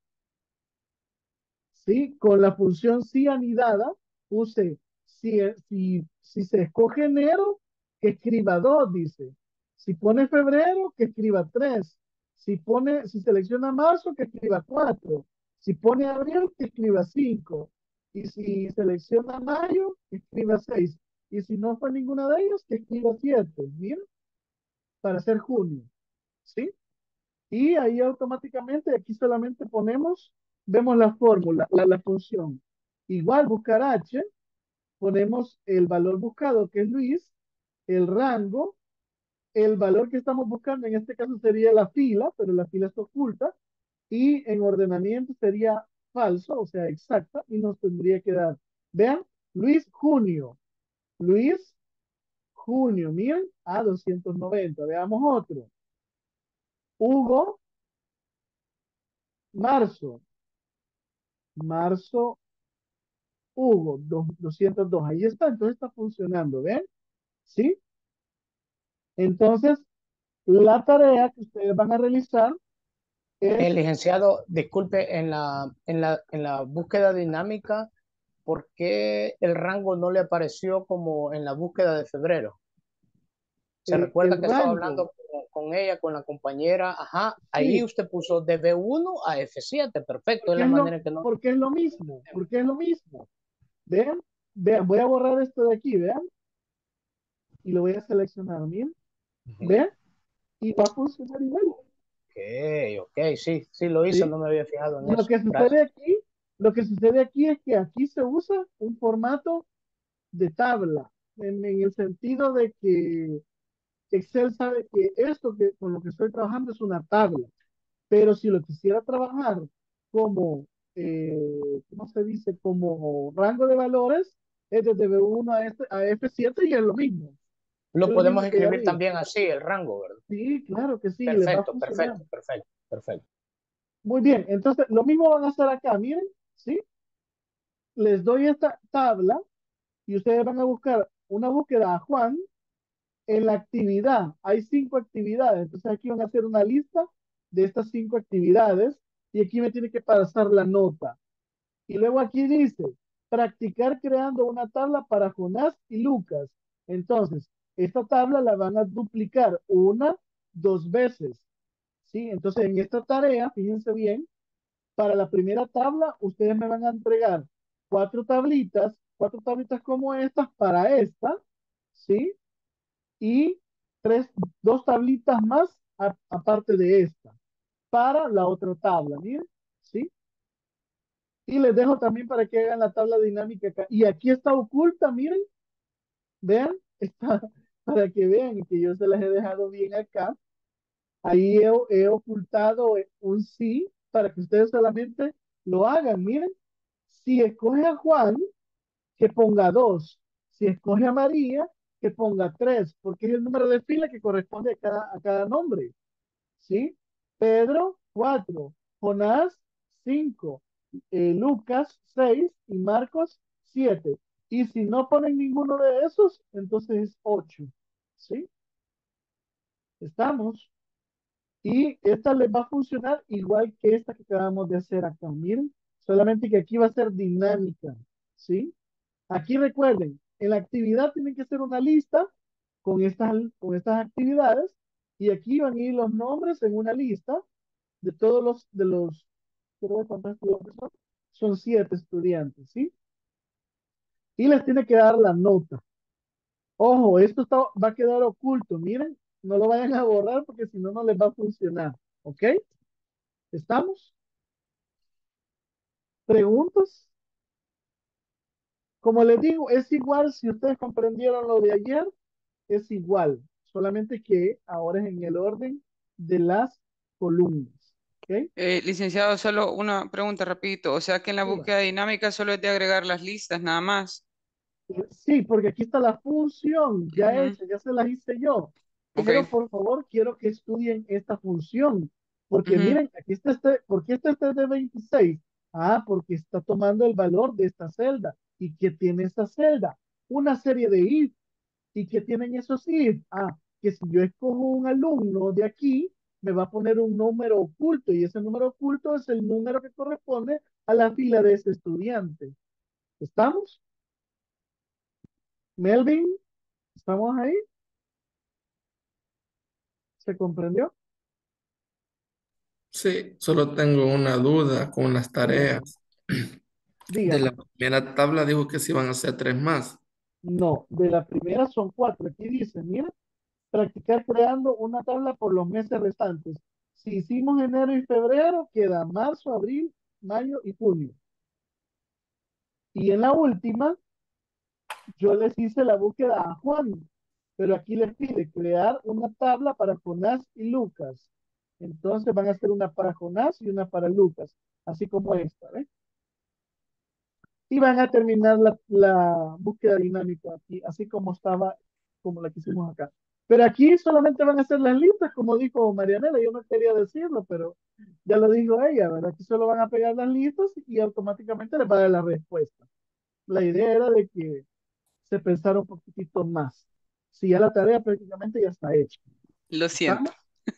¿Sí? Con la función si anidada, puse, si, si, si se escoge enero, que escriba dos, dice. Si pone febrero, que escriba tres. Si pone, si selecciona marzo, que escriba cuatro. Si pone abril, que escriba cinco. Y si selecciona mayo, que escriba seis. Y si no fue ninguna de ellos, que escriba siete. Bien, para hacer junio. ¿Sí? Y ahí automáticamente aquí solamente ponemos, vemos la fórmula, la, la función. Igual buscar H, ponemos el valor buscado que es Luis, el rango, el valor que estamos buscando, en este caso sería la fila, pero la fila está oculta, y en ordenamiento sería falso, o sea, exacta, y nos tendría que dar, vean, Luis Junio, Luis Junio, miren, a doscientos noventa, veamos otro, Hugo Marzo, Marzo Hugo, dos- doscientos dos. Ahí está, entonces está funcionando, ¿ven? ¿Sí? Entonces, la tarea que ustedes van a realizar El es, licenciado, disculpe, en la, en la, en la búsqueda dinámica, ¿por qué el rango no le apareció como en la búsqueda de febrero? Se eh, el recuerda que estaba rango, hablando con, con ella, con la compañera, ajá, ahí sí, usted puso de B uno a F siete, perfecto, es porque la es lo, manera en que no. porque es lo mismo, porque es lo mismo. Vean, vean, voy a borrar esto de aquí, vean, y lo voy a seleccionar, miren. ¿Ve? Y va a funcionar igual. Ok, ok, sí, sí lo hice, ¿Sí? no me había fijado en Lo eso. que sucede Gracias. aquí, lo que sucede aquí es que aquí se usa un formato de tabla, en, en el sentido de que Excel sabe que esto que, con lo que estoy trabajando es una tabla, pero si lo quisiera trabajar como, eh, ¿cómo se dice? Como rango de valores, es desde B uno a, este, a F siete y es lo mismo. Es Lo lo podemos mismo que ya escribir vi. también así, el rango, ¿verdad? Sí, claro que sí, les va a Perfecto, funcionar. perfecto, perfecto, perfecto. Muy bien, entonces lo mismo van a hacer acá, miren, ¿sí? Les doy esta tabla y ustedes van a buscar una búsqueda a Juan en la actividad. Hay cinco actividades, entonces aquí van a hacer una lista de estas cinco actividades y aquí me tiene que pasar la nota. Y luego aquí dice, practicar creando una tabla para Jonás y Lucas. Entonces, esta tabla la van a duplicar una, dos veces. ¿Sí? Entonces, en esta tarea, fíjense bien, para la primera tabla, ustedes me van a entregar cuatro tablitas, cuatro tablitas como estas para esta, ¿sí? Y tres, dos tablitas más a- aparte de esta, para la otra tabla, miren, ¿sí? Y les dejo también para que hagan la tabla dinámica acá. Y aquí está oculta, miren, vean, está para que vean que yo se las he dejado bien acá. Ahí he, he ocultado un sí para que ustedes solamente lo hagan. Miren, si escoge a Juan, que ponga dos. Si escoge a María, que ponga tres, porque es el número de fila que corresponde a cada, a cada nombre. ¿Sí? Pedro, cuatro. Jonás, cinco. Eh, Lucas, seis. Y Marcos, siete. Y si no ponen ninguno de esos, entonces es ocho. ¿Sí? Estamos. Y esta les va a funcionar igual que esta que acabamos de hacer acá. Miren, solamente que aquí va a ser dinámica. ¿Sí? Aquí recuerden, en la actividad tienen que hacer una lista con estas, con estas actividades y aquí van a ir los nombres en una lista de todos los, de los, quiero ver cuántos estudiantes son, son siete estudiantes, ¿sí? Y les tiene que dar la nota. Ojo, esto está, va a quedar oculto, miren, no lo vayan a borrar porque si no, no les va a funcionar, ¿ok? ¿Estamos? ¿Preguntas? Como les digo, es igual, si ustedes comprendieron lo de ayer, es igual, solamente que ahora es en el orden de las columnas, ¿ok? Eh, licenciado, solo una pregunta rapidito. O sea que en la Diga. búsqueda dinámica solo es de agregar las listas, nada más. Sí, porque aquí está la función ya Ujú. hecha, ya se las hice yo. Ok. Pero por favor, quiero que estudien esta función. Porque Ujú. miren, aquí está este, ¿por qué este este es de veintiséis? Ah, porque está tomando el valor de esta celda. ¿Y qué tiene esta celda? Una serie de if. ¿Y qué tienen esos if? Ah, que si yo escojo un alumno de aquí, me va a poner un número oculto. Y ese número oculto es el número que corresponde a la fila de ese estudiante. ¿Estamos? Melvin, ¿estamos ahí? ¿Se comprendió? Sí, solo tengo una duda con las Dígame, tareas. De dígame. la primera tabla dijo que se iban a hacer tres más. No, de la primera son cuatro. Aquí dice, mira, practicar creando una tabla por los meses restantes. Si hicimos enero y febrero, queda marzo, abril, mayo y junio. Y en la última, yo les hice la búsqueda a Juan, pero aquí les pide crear una tabla para Jonás y Lucas. Entonces van a hacer una para Jonás y una para Lucas, así como esta, ¿ves? Y van a terminar la, la búsqueda dinámica aquí, así como estaba, como la que hicimos acá. Pero aquí solamente van a hacer las listas, como dijo Marianela, yo no quería decirlo, pero ya lo dijo ella, ¿verdad? Aquí solo van a pegar las listas y automáticamente les va a dar la respuesta. La idea era de que se pensara un poquitito más. Si ya la tarea prácticamente ya está hecha. Lo siento. ¿Estamos?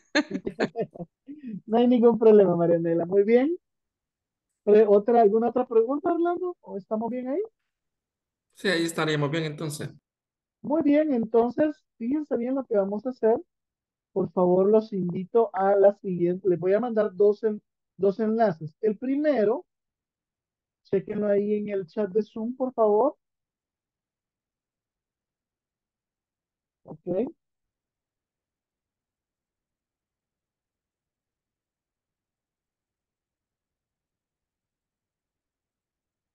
No hay ningún problema, Marianela. Muy bien. Pre- ¿Otra, alguna otra pregunta, Orlando? ¿O estamos bien ahí? Sí, ahí estaríamos bien entonces. Muy bien, entonces, fíjense bien lo que vamos a hacer. Por favor, los invito a la siguiente. Les voy a mandar dos, en- dos enlaces. El primero, chequenlo ahí en el chat de Zoom, por favor. Ok.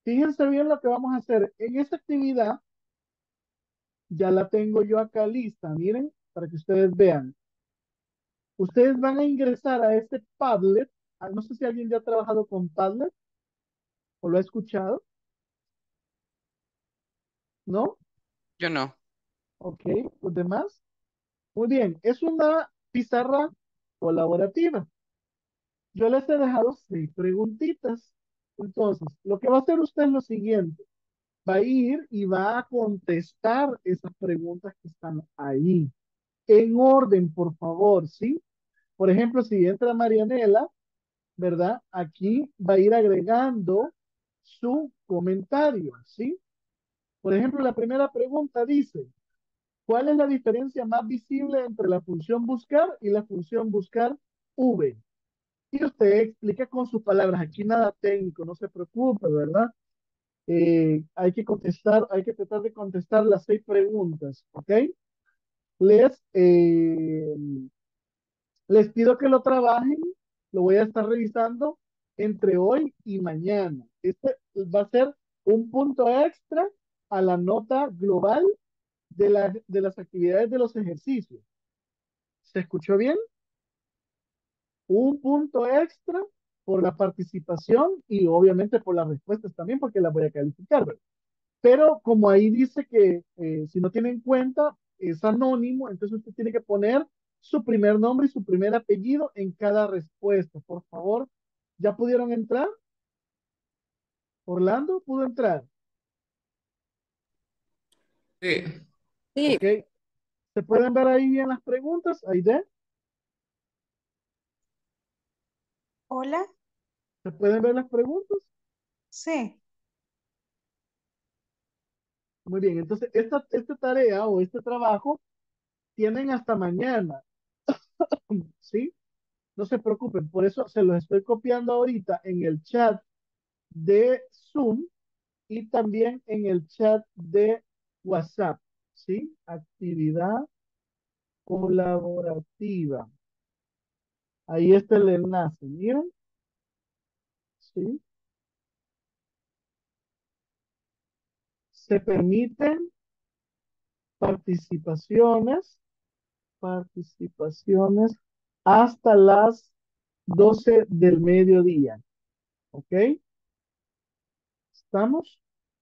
Fíjense bien lo que vamos a hacer. En esta actividad, ya la tengo yo acá lista, miren, para que ustedes vean. Ustedes van a ingresar a este Padlet. Ah, no sé si alguien ya ha trabajado con Padlet o lo ha escuchado, ¿no? Yo no. Ok, los demás. Muy bien, es una pizarra colaborativa. Yo les he dejado seis preguntitas. Entonces, lo que va a hacer usted es lo siguiente. Va a ir y va a contestar esas preguntas que están ahí. En orden, por favor, ¿sí? Por ejemplo, si entra Marianela, ¿verdad? Aquí va a ir agregando su comentario, ¿sí? Por ejemplo, la primera pregunta dice, ¿cuál es la diferencia más visible entre la función buscar y la función buscar V? Y usted explica con sus palabras, aquí nada técnico, no se preocupe, ¿verdad? Eh, hay que contestar, hay que tratar de contestar las seis preguntas, ¿ok? Les, eh, les pido que lo trabajen, lo voy a estar revisando entre hoy y mañana. Este va a ser un punto extra a la nota global de, la- de las actividades de los ejercicios. ¿Se escuchó bien? Un punto extra por la participación y obviamente por las respuestas también, porque las voy a calificar, ¿verdad? Pero como ahí dice que eh, si no tiene en cuenta, es anónimo, entonces usted tiene que poner su primer nombre y su primer apellido en cada respuesta. Por favor, ¿ya pudieron entrar? ¿Orlando pudo entrar? Sí. Ok. ¿Se pueden ver ahí bien las preguntas? Aide, Hola, ¿se pueden ver las preguntas? sí, Muy bien, entonces esta, esta tarea o este trabajo tienen hasta mañana, ¿sí? No se preocupen, por eso se los estoy copiando ahorita en el chat de Zoom y también en el chat de WhatsApp, ¿sí? Actividad colaborativa. Ahí está el enlace, miren, ¿sí? Se permiten participaciones, participaciones hasta las doce del mediodía, ¿ok? ¿Estamos?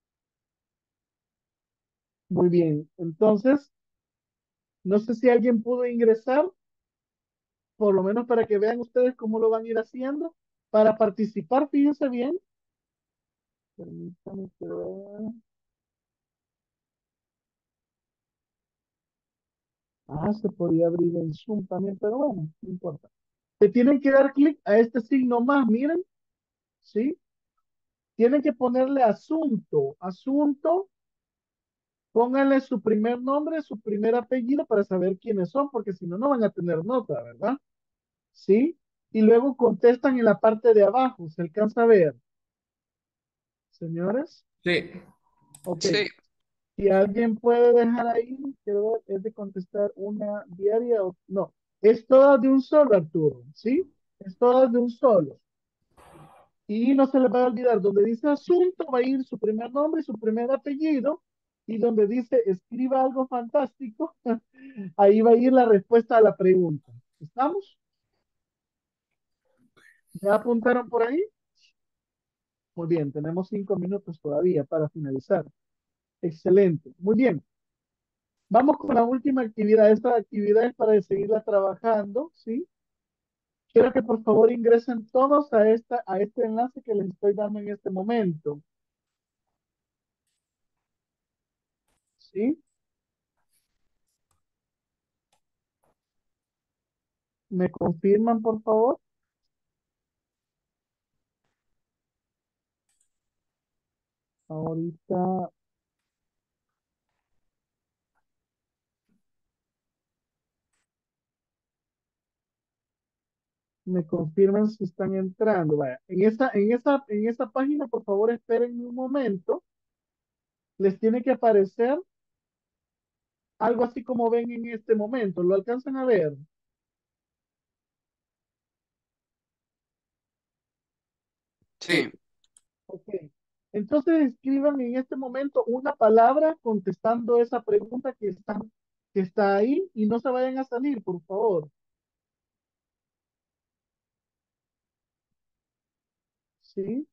Muy bien, entonces, no sé si alguien pudo ingresar, por lo menos para que vean ustedes cómo lo van a ir haciendo. Para participar, fíjense bien. Permítanme que vea. Ah, se podía abrir en Zoom también, pero bueno, no importa. Le tienen que dar clic a este signo más, miren, ¿sí? Tienen que ponerle asunto, asunto, pónganle su primer nombre, su primer apellido para saber quiénes son, porque si no, no van a tener nota, ¿verdad? ¿Sí? Y luego contestan en la parte de abajo, ¿se alcanza a ver? Señores, Sí. ok. Sí. Si alguien puede dejar ahí, quiero ver, es de contestar una diaria o no. Es todas de un solo, Arturo, ¿sí? Es todas de un solo. Y no se les va a olvidar, donde dice asunto va a ir su primer nombre y su primer apellido. Y donde dice escriba algo fantástico, ahí va a ir la respuesta a la pregunta. ¿Estamos? ¿Ya apuntaron por ahí? Muy bien, tenemos cinco minutos todavía para finalizar. Excelente. Muy bien. Vamos con la última actividad. Esta actividad es para seguirla trabajando, ¿sí? Quiero que por favor ingresen todos a, esta, a este enlace que les estoy dando en este momento, ¿sí? ¿Me confirman, por favor? Ahorita me confirman si están entrando. Vaya, en esa, en esa, en esa página, por favor, esperen un momento. Les tiene que aparecer algo así como ven en este momento. ¿Lo alcanzan a ver? Sí. Ok. Entonces escriban en este momento una palabra contestando esa pregunta que está, que está ahí y no se vayan a salir, por favor. ¿Sí?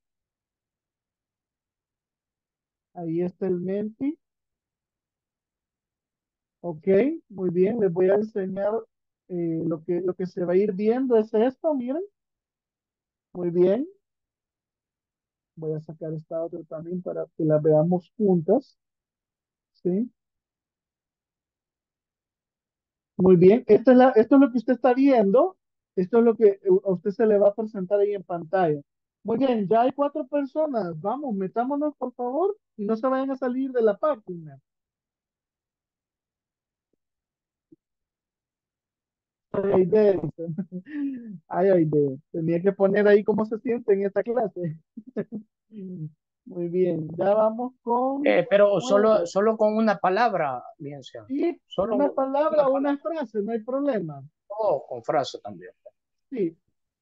Ahí está el Menti. Ok, muy bien. Les voy a enseñar eh, lo que, lo que se va a ir viendo. Es esto, miren. Muy bien. Voy a sacar esta otra también para que la veamos juntas. ¿Sí? Muy bien. Esta es la, esto es lo que usted está viendo. Esto es lo que eh, a usted se le va a presentar ahí en pantalla. Muy bien, ya hay cuatro personas. Vamos, metámonos, por favor, y no se vayan a salir de la página. Ay, Aide, ay, Aide, tenía que poner ahí cómo se siente en esta clase. Muy bien, ya vamos con Eh, pero solo, nueve. solo con una palabra, licenciado. Y Solo una palabra una o palabra. una frase, no hay problema. O con frase también. Sí,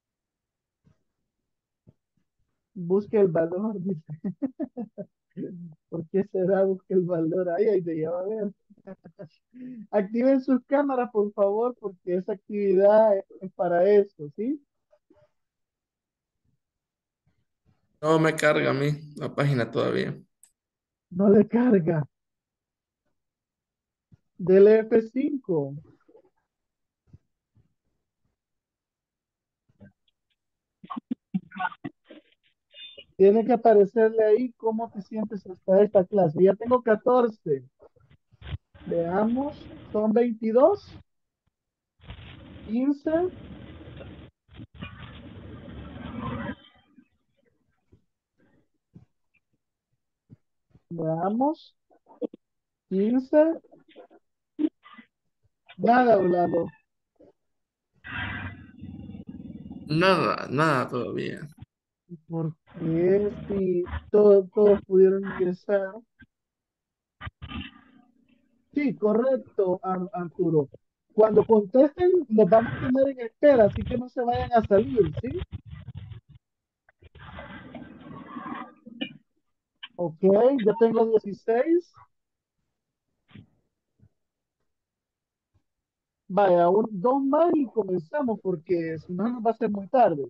busque el valor, dice. ¿Por qué será busque el valor? Ay, Aide, ya va a ver. Activen sus cámaras, por favor, porque esa actividad es es para eso, ¿sí? No me carga a mí la página todavía. No le carga. Dele F cinco. Tiene que aparecerle ahí cómo te sientes hasta esta clase. Ya tengo catorce. Veamos, son veintidós, quince. Veamos, quince. Nada, Orlando. Nada, nada todavía. Porque si todos, todos pudieron ingresar. Sí, correcto, Ar- Arturo. Cuando contesten, los vamos a tener en espera, así que no se vayan a salir, ¿sí? Ok, ya tengo dieciséis. Vaya, un, dos más y comenzamos, porque si no nos va a ser muy tarde.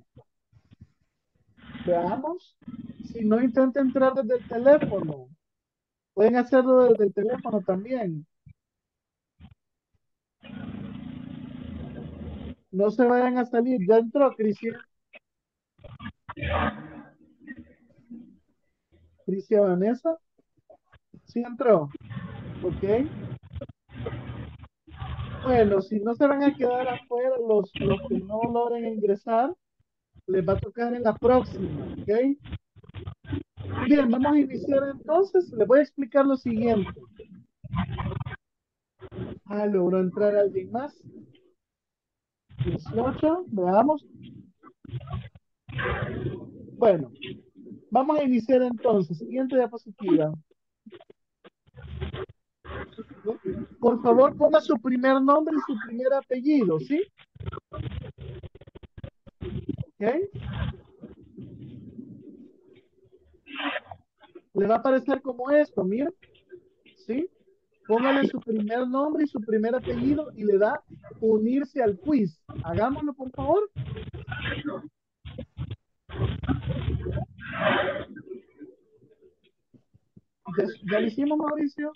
Veamos. Si no, intenta entrar desde el teléfono. Pueden hacerlo desde el teléfono también. No se vayan a salir. Ya entró, Cristian. Cristian Vanessa. Sí entró. Ok. Bueno, si no se van a quedar afuera los, los que no logren ingresar, les va a tocar en la próxima. Ok. Muy bien, vamos a iniciar entonces. Les voy a explicar lo siguiente. Ah, logró entrar alguien más. dieciocho, veamos. Bueno, vamos a iniciar entonces. Siguiente diapositiva. Por favor, ponga su primer nombre y su primer apellido, ¿sí? ¿Ok? Le va a aparecer como esto, miren, ¿sí? Póngale su primer nombre y su primer apellido y le da unirse al quiz. Hagámoslo, por favor. ¿Ya, ya lo hicimos, Mauricio?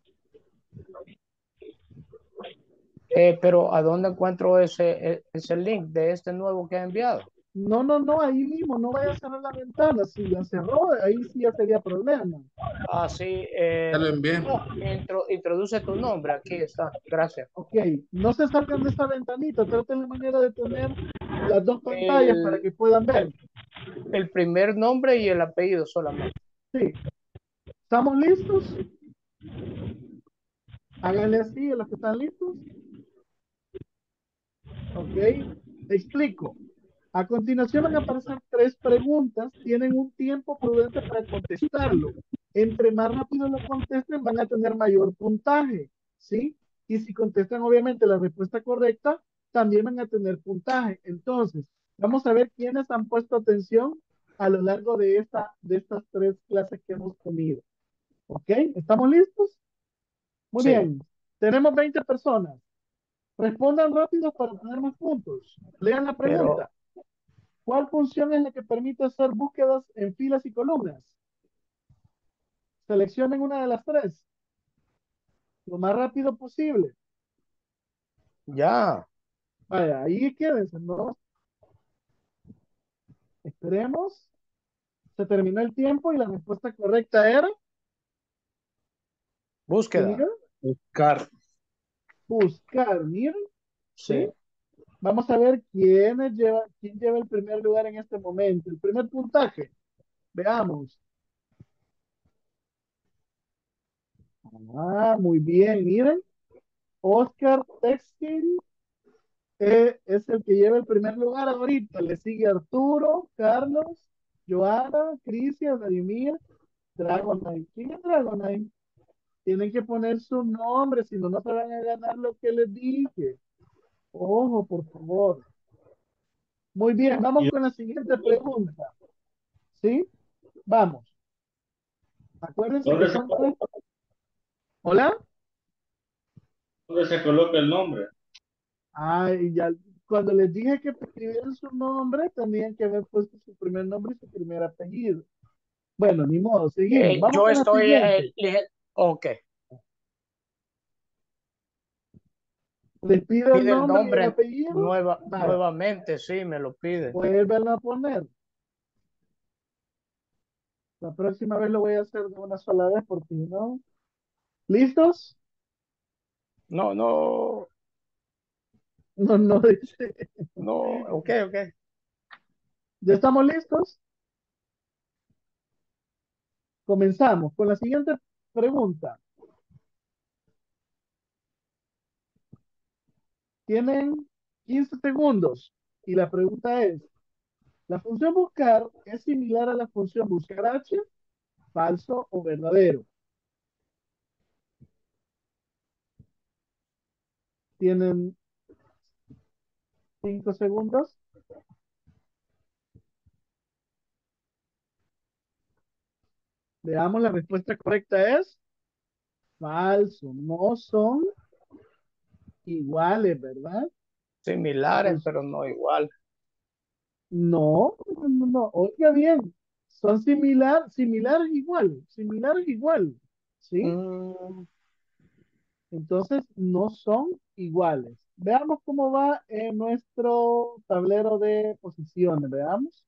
Eh, pero ¿a dónde encuentro ese, e- ese link de este nuevo que ha enviado? No, no, no, ahí mismo, no vaya a cerrar la ventana. Si la cerró, ahí sí ya sería problema. Ah, sí. Eh, Ya lo envié. no, intro- introduce tu nombre. Aquí está. Gracias. Ok, no se salgan de esa ventanita, traten la manera de tener las dos pantallas para El, que puedan ver. el primer nombre y el apellido solamente. Sí, ¿estamos listos? Háganle así a los que están listos. Ok, explico. A continuación van a aparecer tres preguntas. Tienen un tiempo prudente para contestarlo. Entre más rápido lo contesten, van a tener mayor puntaje, ¿sí? Y si contestan obviamente la respuesta correcta, también van a tener puntaje. Entonces, vamos a ver quiénes han puesto atención a lo largo de, esta, de estas tres clases que hemos tenido. ¿Ok? ¿Estamos listos? Muy Sí. bien. Tenemos veinte personas. Respondan rápido para tener más puntos. Lean la Pero, pregunta. ¿Cuál función es la que permite hacer búsquedas en filas y columnas? Seleccionen una de las tres. Lo más rápido posible. ya. Vaya, ahí quédense, ¿no? Esperemos. Se terminó el tiempo y la respuesta correcta era, ¿qué Búsqueda. diga? Buscar. Buscar, miren, ¿sí? Sí. Vamos a ver quién lleva, quién lleva el primer lugar en este momento. El primer puntaje. Veamos. Ah, muy bien, miren. Oscar Textil eh, es el que lleva el primer lugar ahorita. Le sigue Arturo, Carlos, Joana, Cristian, Vladimir, Dragonite. ¿Quién es Dragonite? Tienen que poner su nombre, si no, no se van a ganar lo que les dije. Ojo, por favor. Muy bien, vamos con la siguiente pregunta. ¿Sí? Vamos. Acuérdense que ¿Dónde se, son tres. ¿Hola? dónde se coloca el nombre? Ay, ya. Cuando les dije que escribieran su nombre, tenían que haber puesto su primer nombre y su primer apellido. Bueno, ni modo, seguimos. Eh, Vamos yo con la estoy, eh, siguiente. li- ok. Les pido el Pide el nombre y el nombre apellido. nueva, Vaya, nuevamente, sí, me lo pide. vuélvanlo a poner. La próxima vez lo voy a hacer de una sola vez porque no. ¿Listos? No, no, No, no dice. no, ok, ok. ¿Ya estamos listos? Comenzamos con la siguiente pregunta. Tienen quince segundos y la pregunta es, ¿la función buscar es similar a la función buscar H? ¿Falso o verdadero? Tienen cinco segundos. Veamos, la respuesta correcta es falso. No son iguales, ¿verdad? Similares, Pues, pero no igual. no, no, no, no. Oiga bien, son similar, similares igual, similares igual, ¿sí? Mm, Entonces no son iguales. Veamos cómo va en nuestro tablero de posiciones, veamos.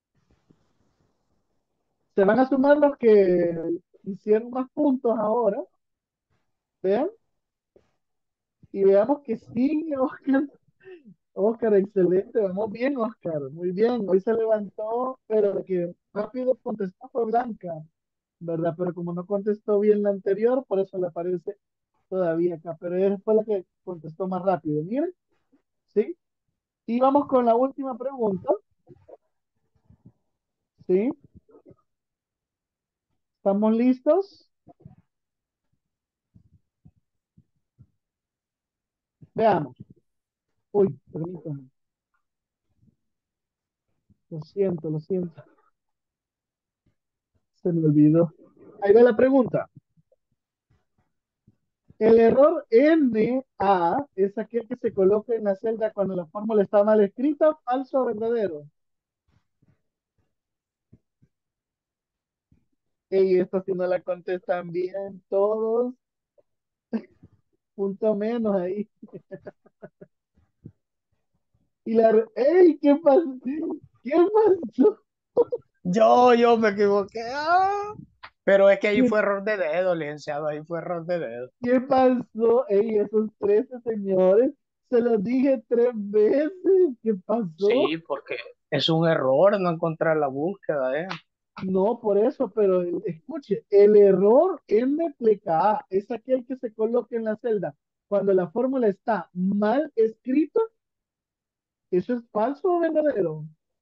Se van a sumar los que hicieron más puntos ahora, vean, y veamos que sí, Oscar, Oscar, excelente, vamos bien, Oscar, muy bien, hoy se levantó, pero de que rápido contestó fue Blanca, ¿verdad? Pero como no contestó bien la anterior, por eso le aparece todavía acá, pero ella fue la que contestó más rápido, miren, ¿sí? Y vamos con la última pregunta, ¿sí? ¿Estamos listos? Veamos. Uy, permítanme. Lo siento, lo siento. Se me olvidó. Ahí va la pregunta. El error N A es aquel que se coloca en la celda cuando la fórmula está mal escrita, falso o verdadero. Ey, esto si no la contestan bien todos, punto menos ahí. Y la... re- ¡Ey! ¿Qué pasó? ¿Qué pasó? Yo, yo me equivoqué. Ah. Pero es que ahí ¿Qué, fue error de dedo, licenciado, ahí fue error de dedo. qué pasó? Ey, esos trece señores, se los dije tres veces. ¿Qué pasó? Sí, porque es un error no encontrar la búsqueda, ¿eh? No, por eso, pero el- escuche, el error N pleca A es aquel que se coloca en la celda cuando la fórmula está mal escrita. ¿Eso es falso o verdadero?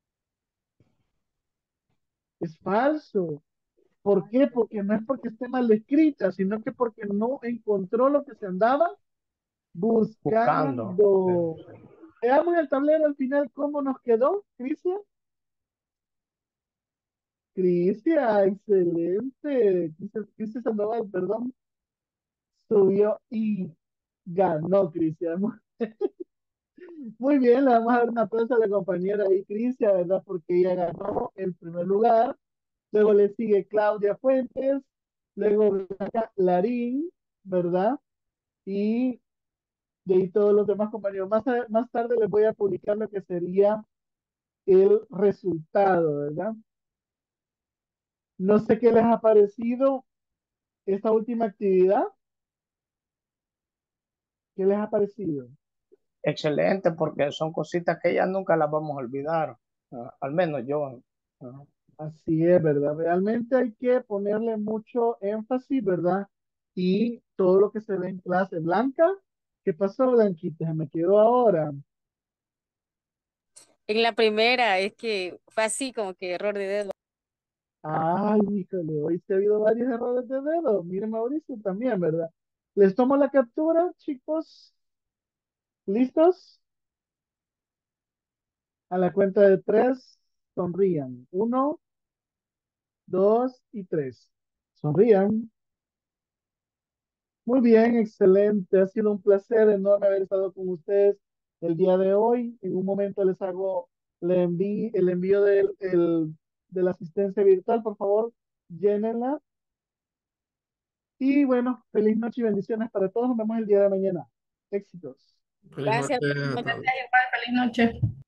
Es falso. ¿Por qué? Porque no es porque esté mal escrita, sino que porque no encontró lo que se andaba Buscando. Sí, buscando. sí. Veamos el tablero al final cómo nos quedó, Cristian. Crisia, excelente. Crisia, Crisia Sandoval, perdón, subió y ganó Crisia. Muy bien, le vamos a dar un aplauso a la compañera ahí, Crisia, ¿verdad? Porque ella ganó el primer lugar. Luego le sigue Claudia Fuentes, luego Blanca Larín, ¿verdad? Y de ahí todos los demás compañeros. Más, a- más tarde les voy a publicar lo que sería el resultado, ¿verdad? No sé qué les ha parecido esta última actividad. ¿Qué les ha parecido? Excelente, porque son cositas que ya nunca las vamos a olvidar, ah, al menos yo. ah. Así es, ¿verdad? Realmente hay que ponerle mucho énfasis, ¿verdad? Y todo lo que se ve en clase. Blanca, ¿qué pasó, Blanquita? Se me quedó ahora. En la primera es que fue así como que error de dedo. Ay, híjole, hoy se ha habido varios errores de dedo. Miren, Mauricio también, ¿verdad? Les tomo la captura, chicos. ¿Listos? A la cuenta de tres, sonrían. Uno, dos y tres. Sonrían. Muy bien, excelente. Ha sido un placer enorme haber estado con ustedes el día de hoy. En un momento les hago le enví- el envío del, el- de la asistencia virtual. Por favor, llénenla. Y bueno, feliz noche y bendiciones para todos. Nos vemos el día de mañana. Éxitos. Feliz Gracias. noche a todos. Igual, feliz noche.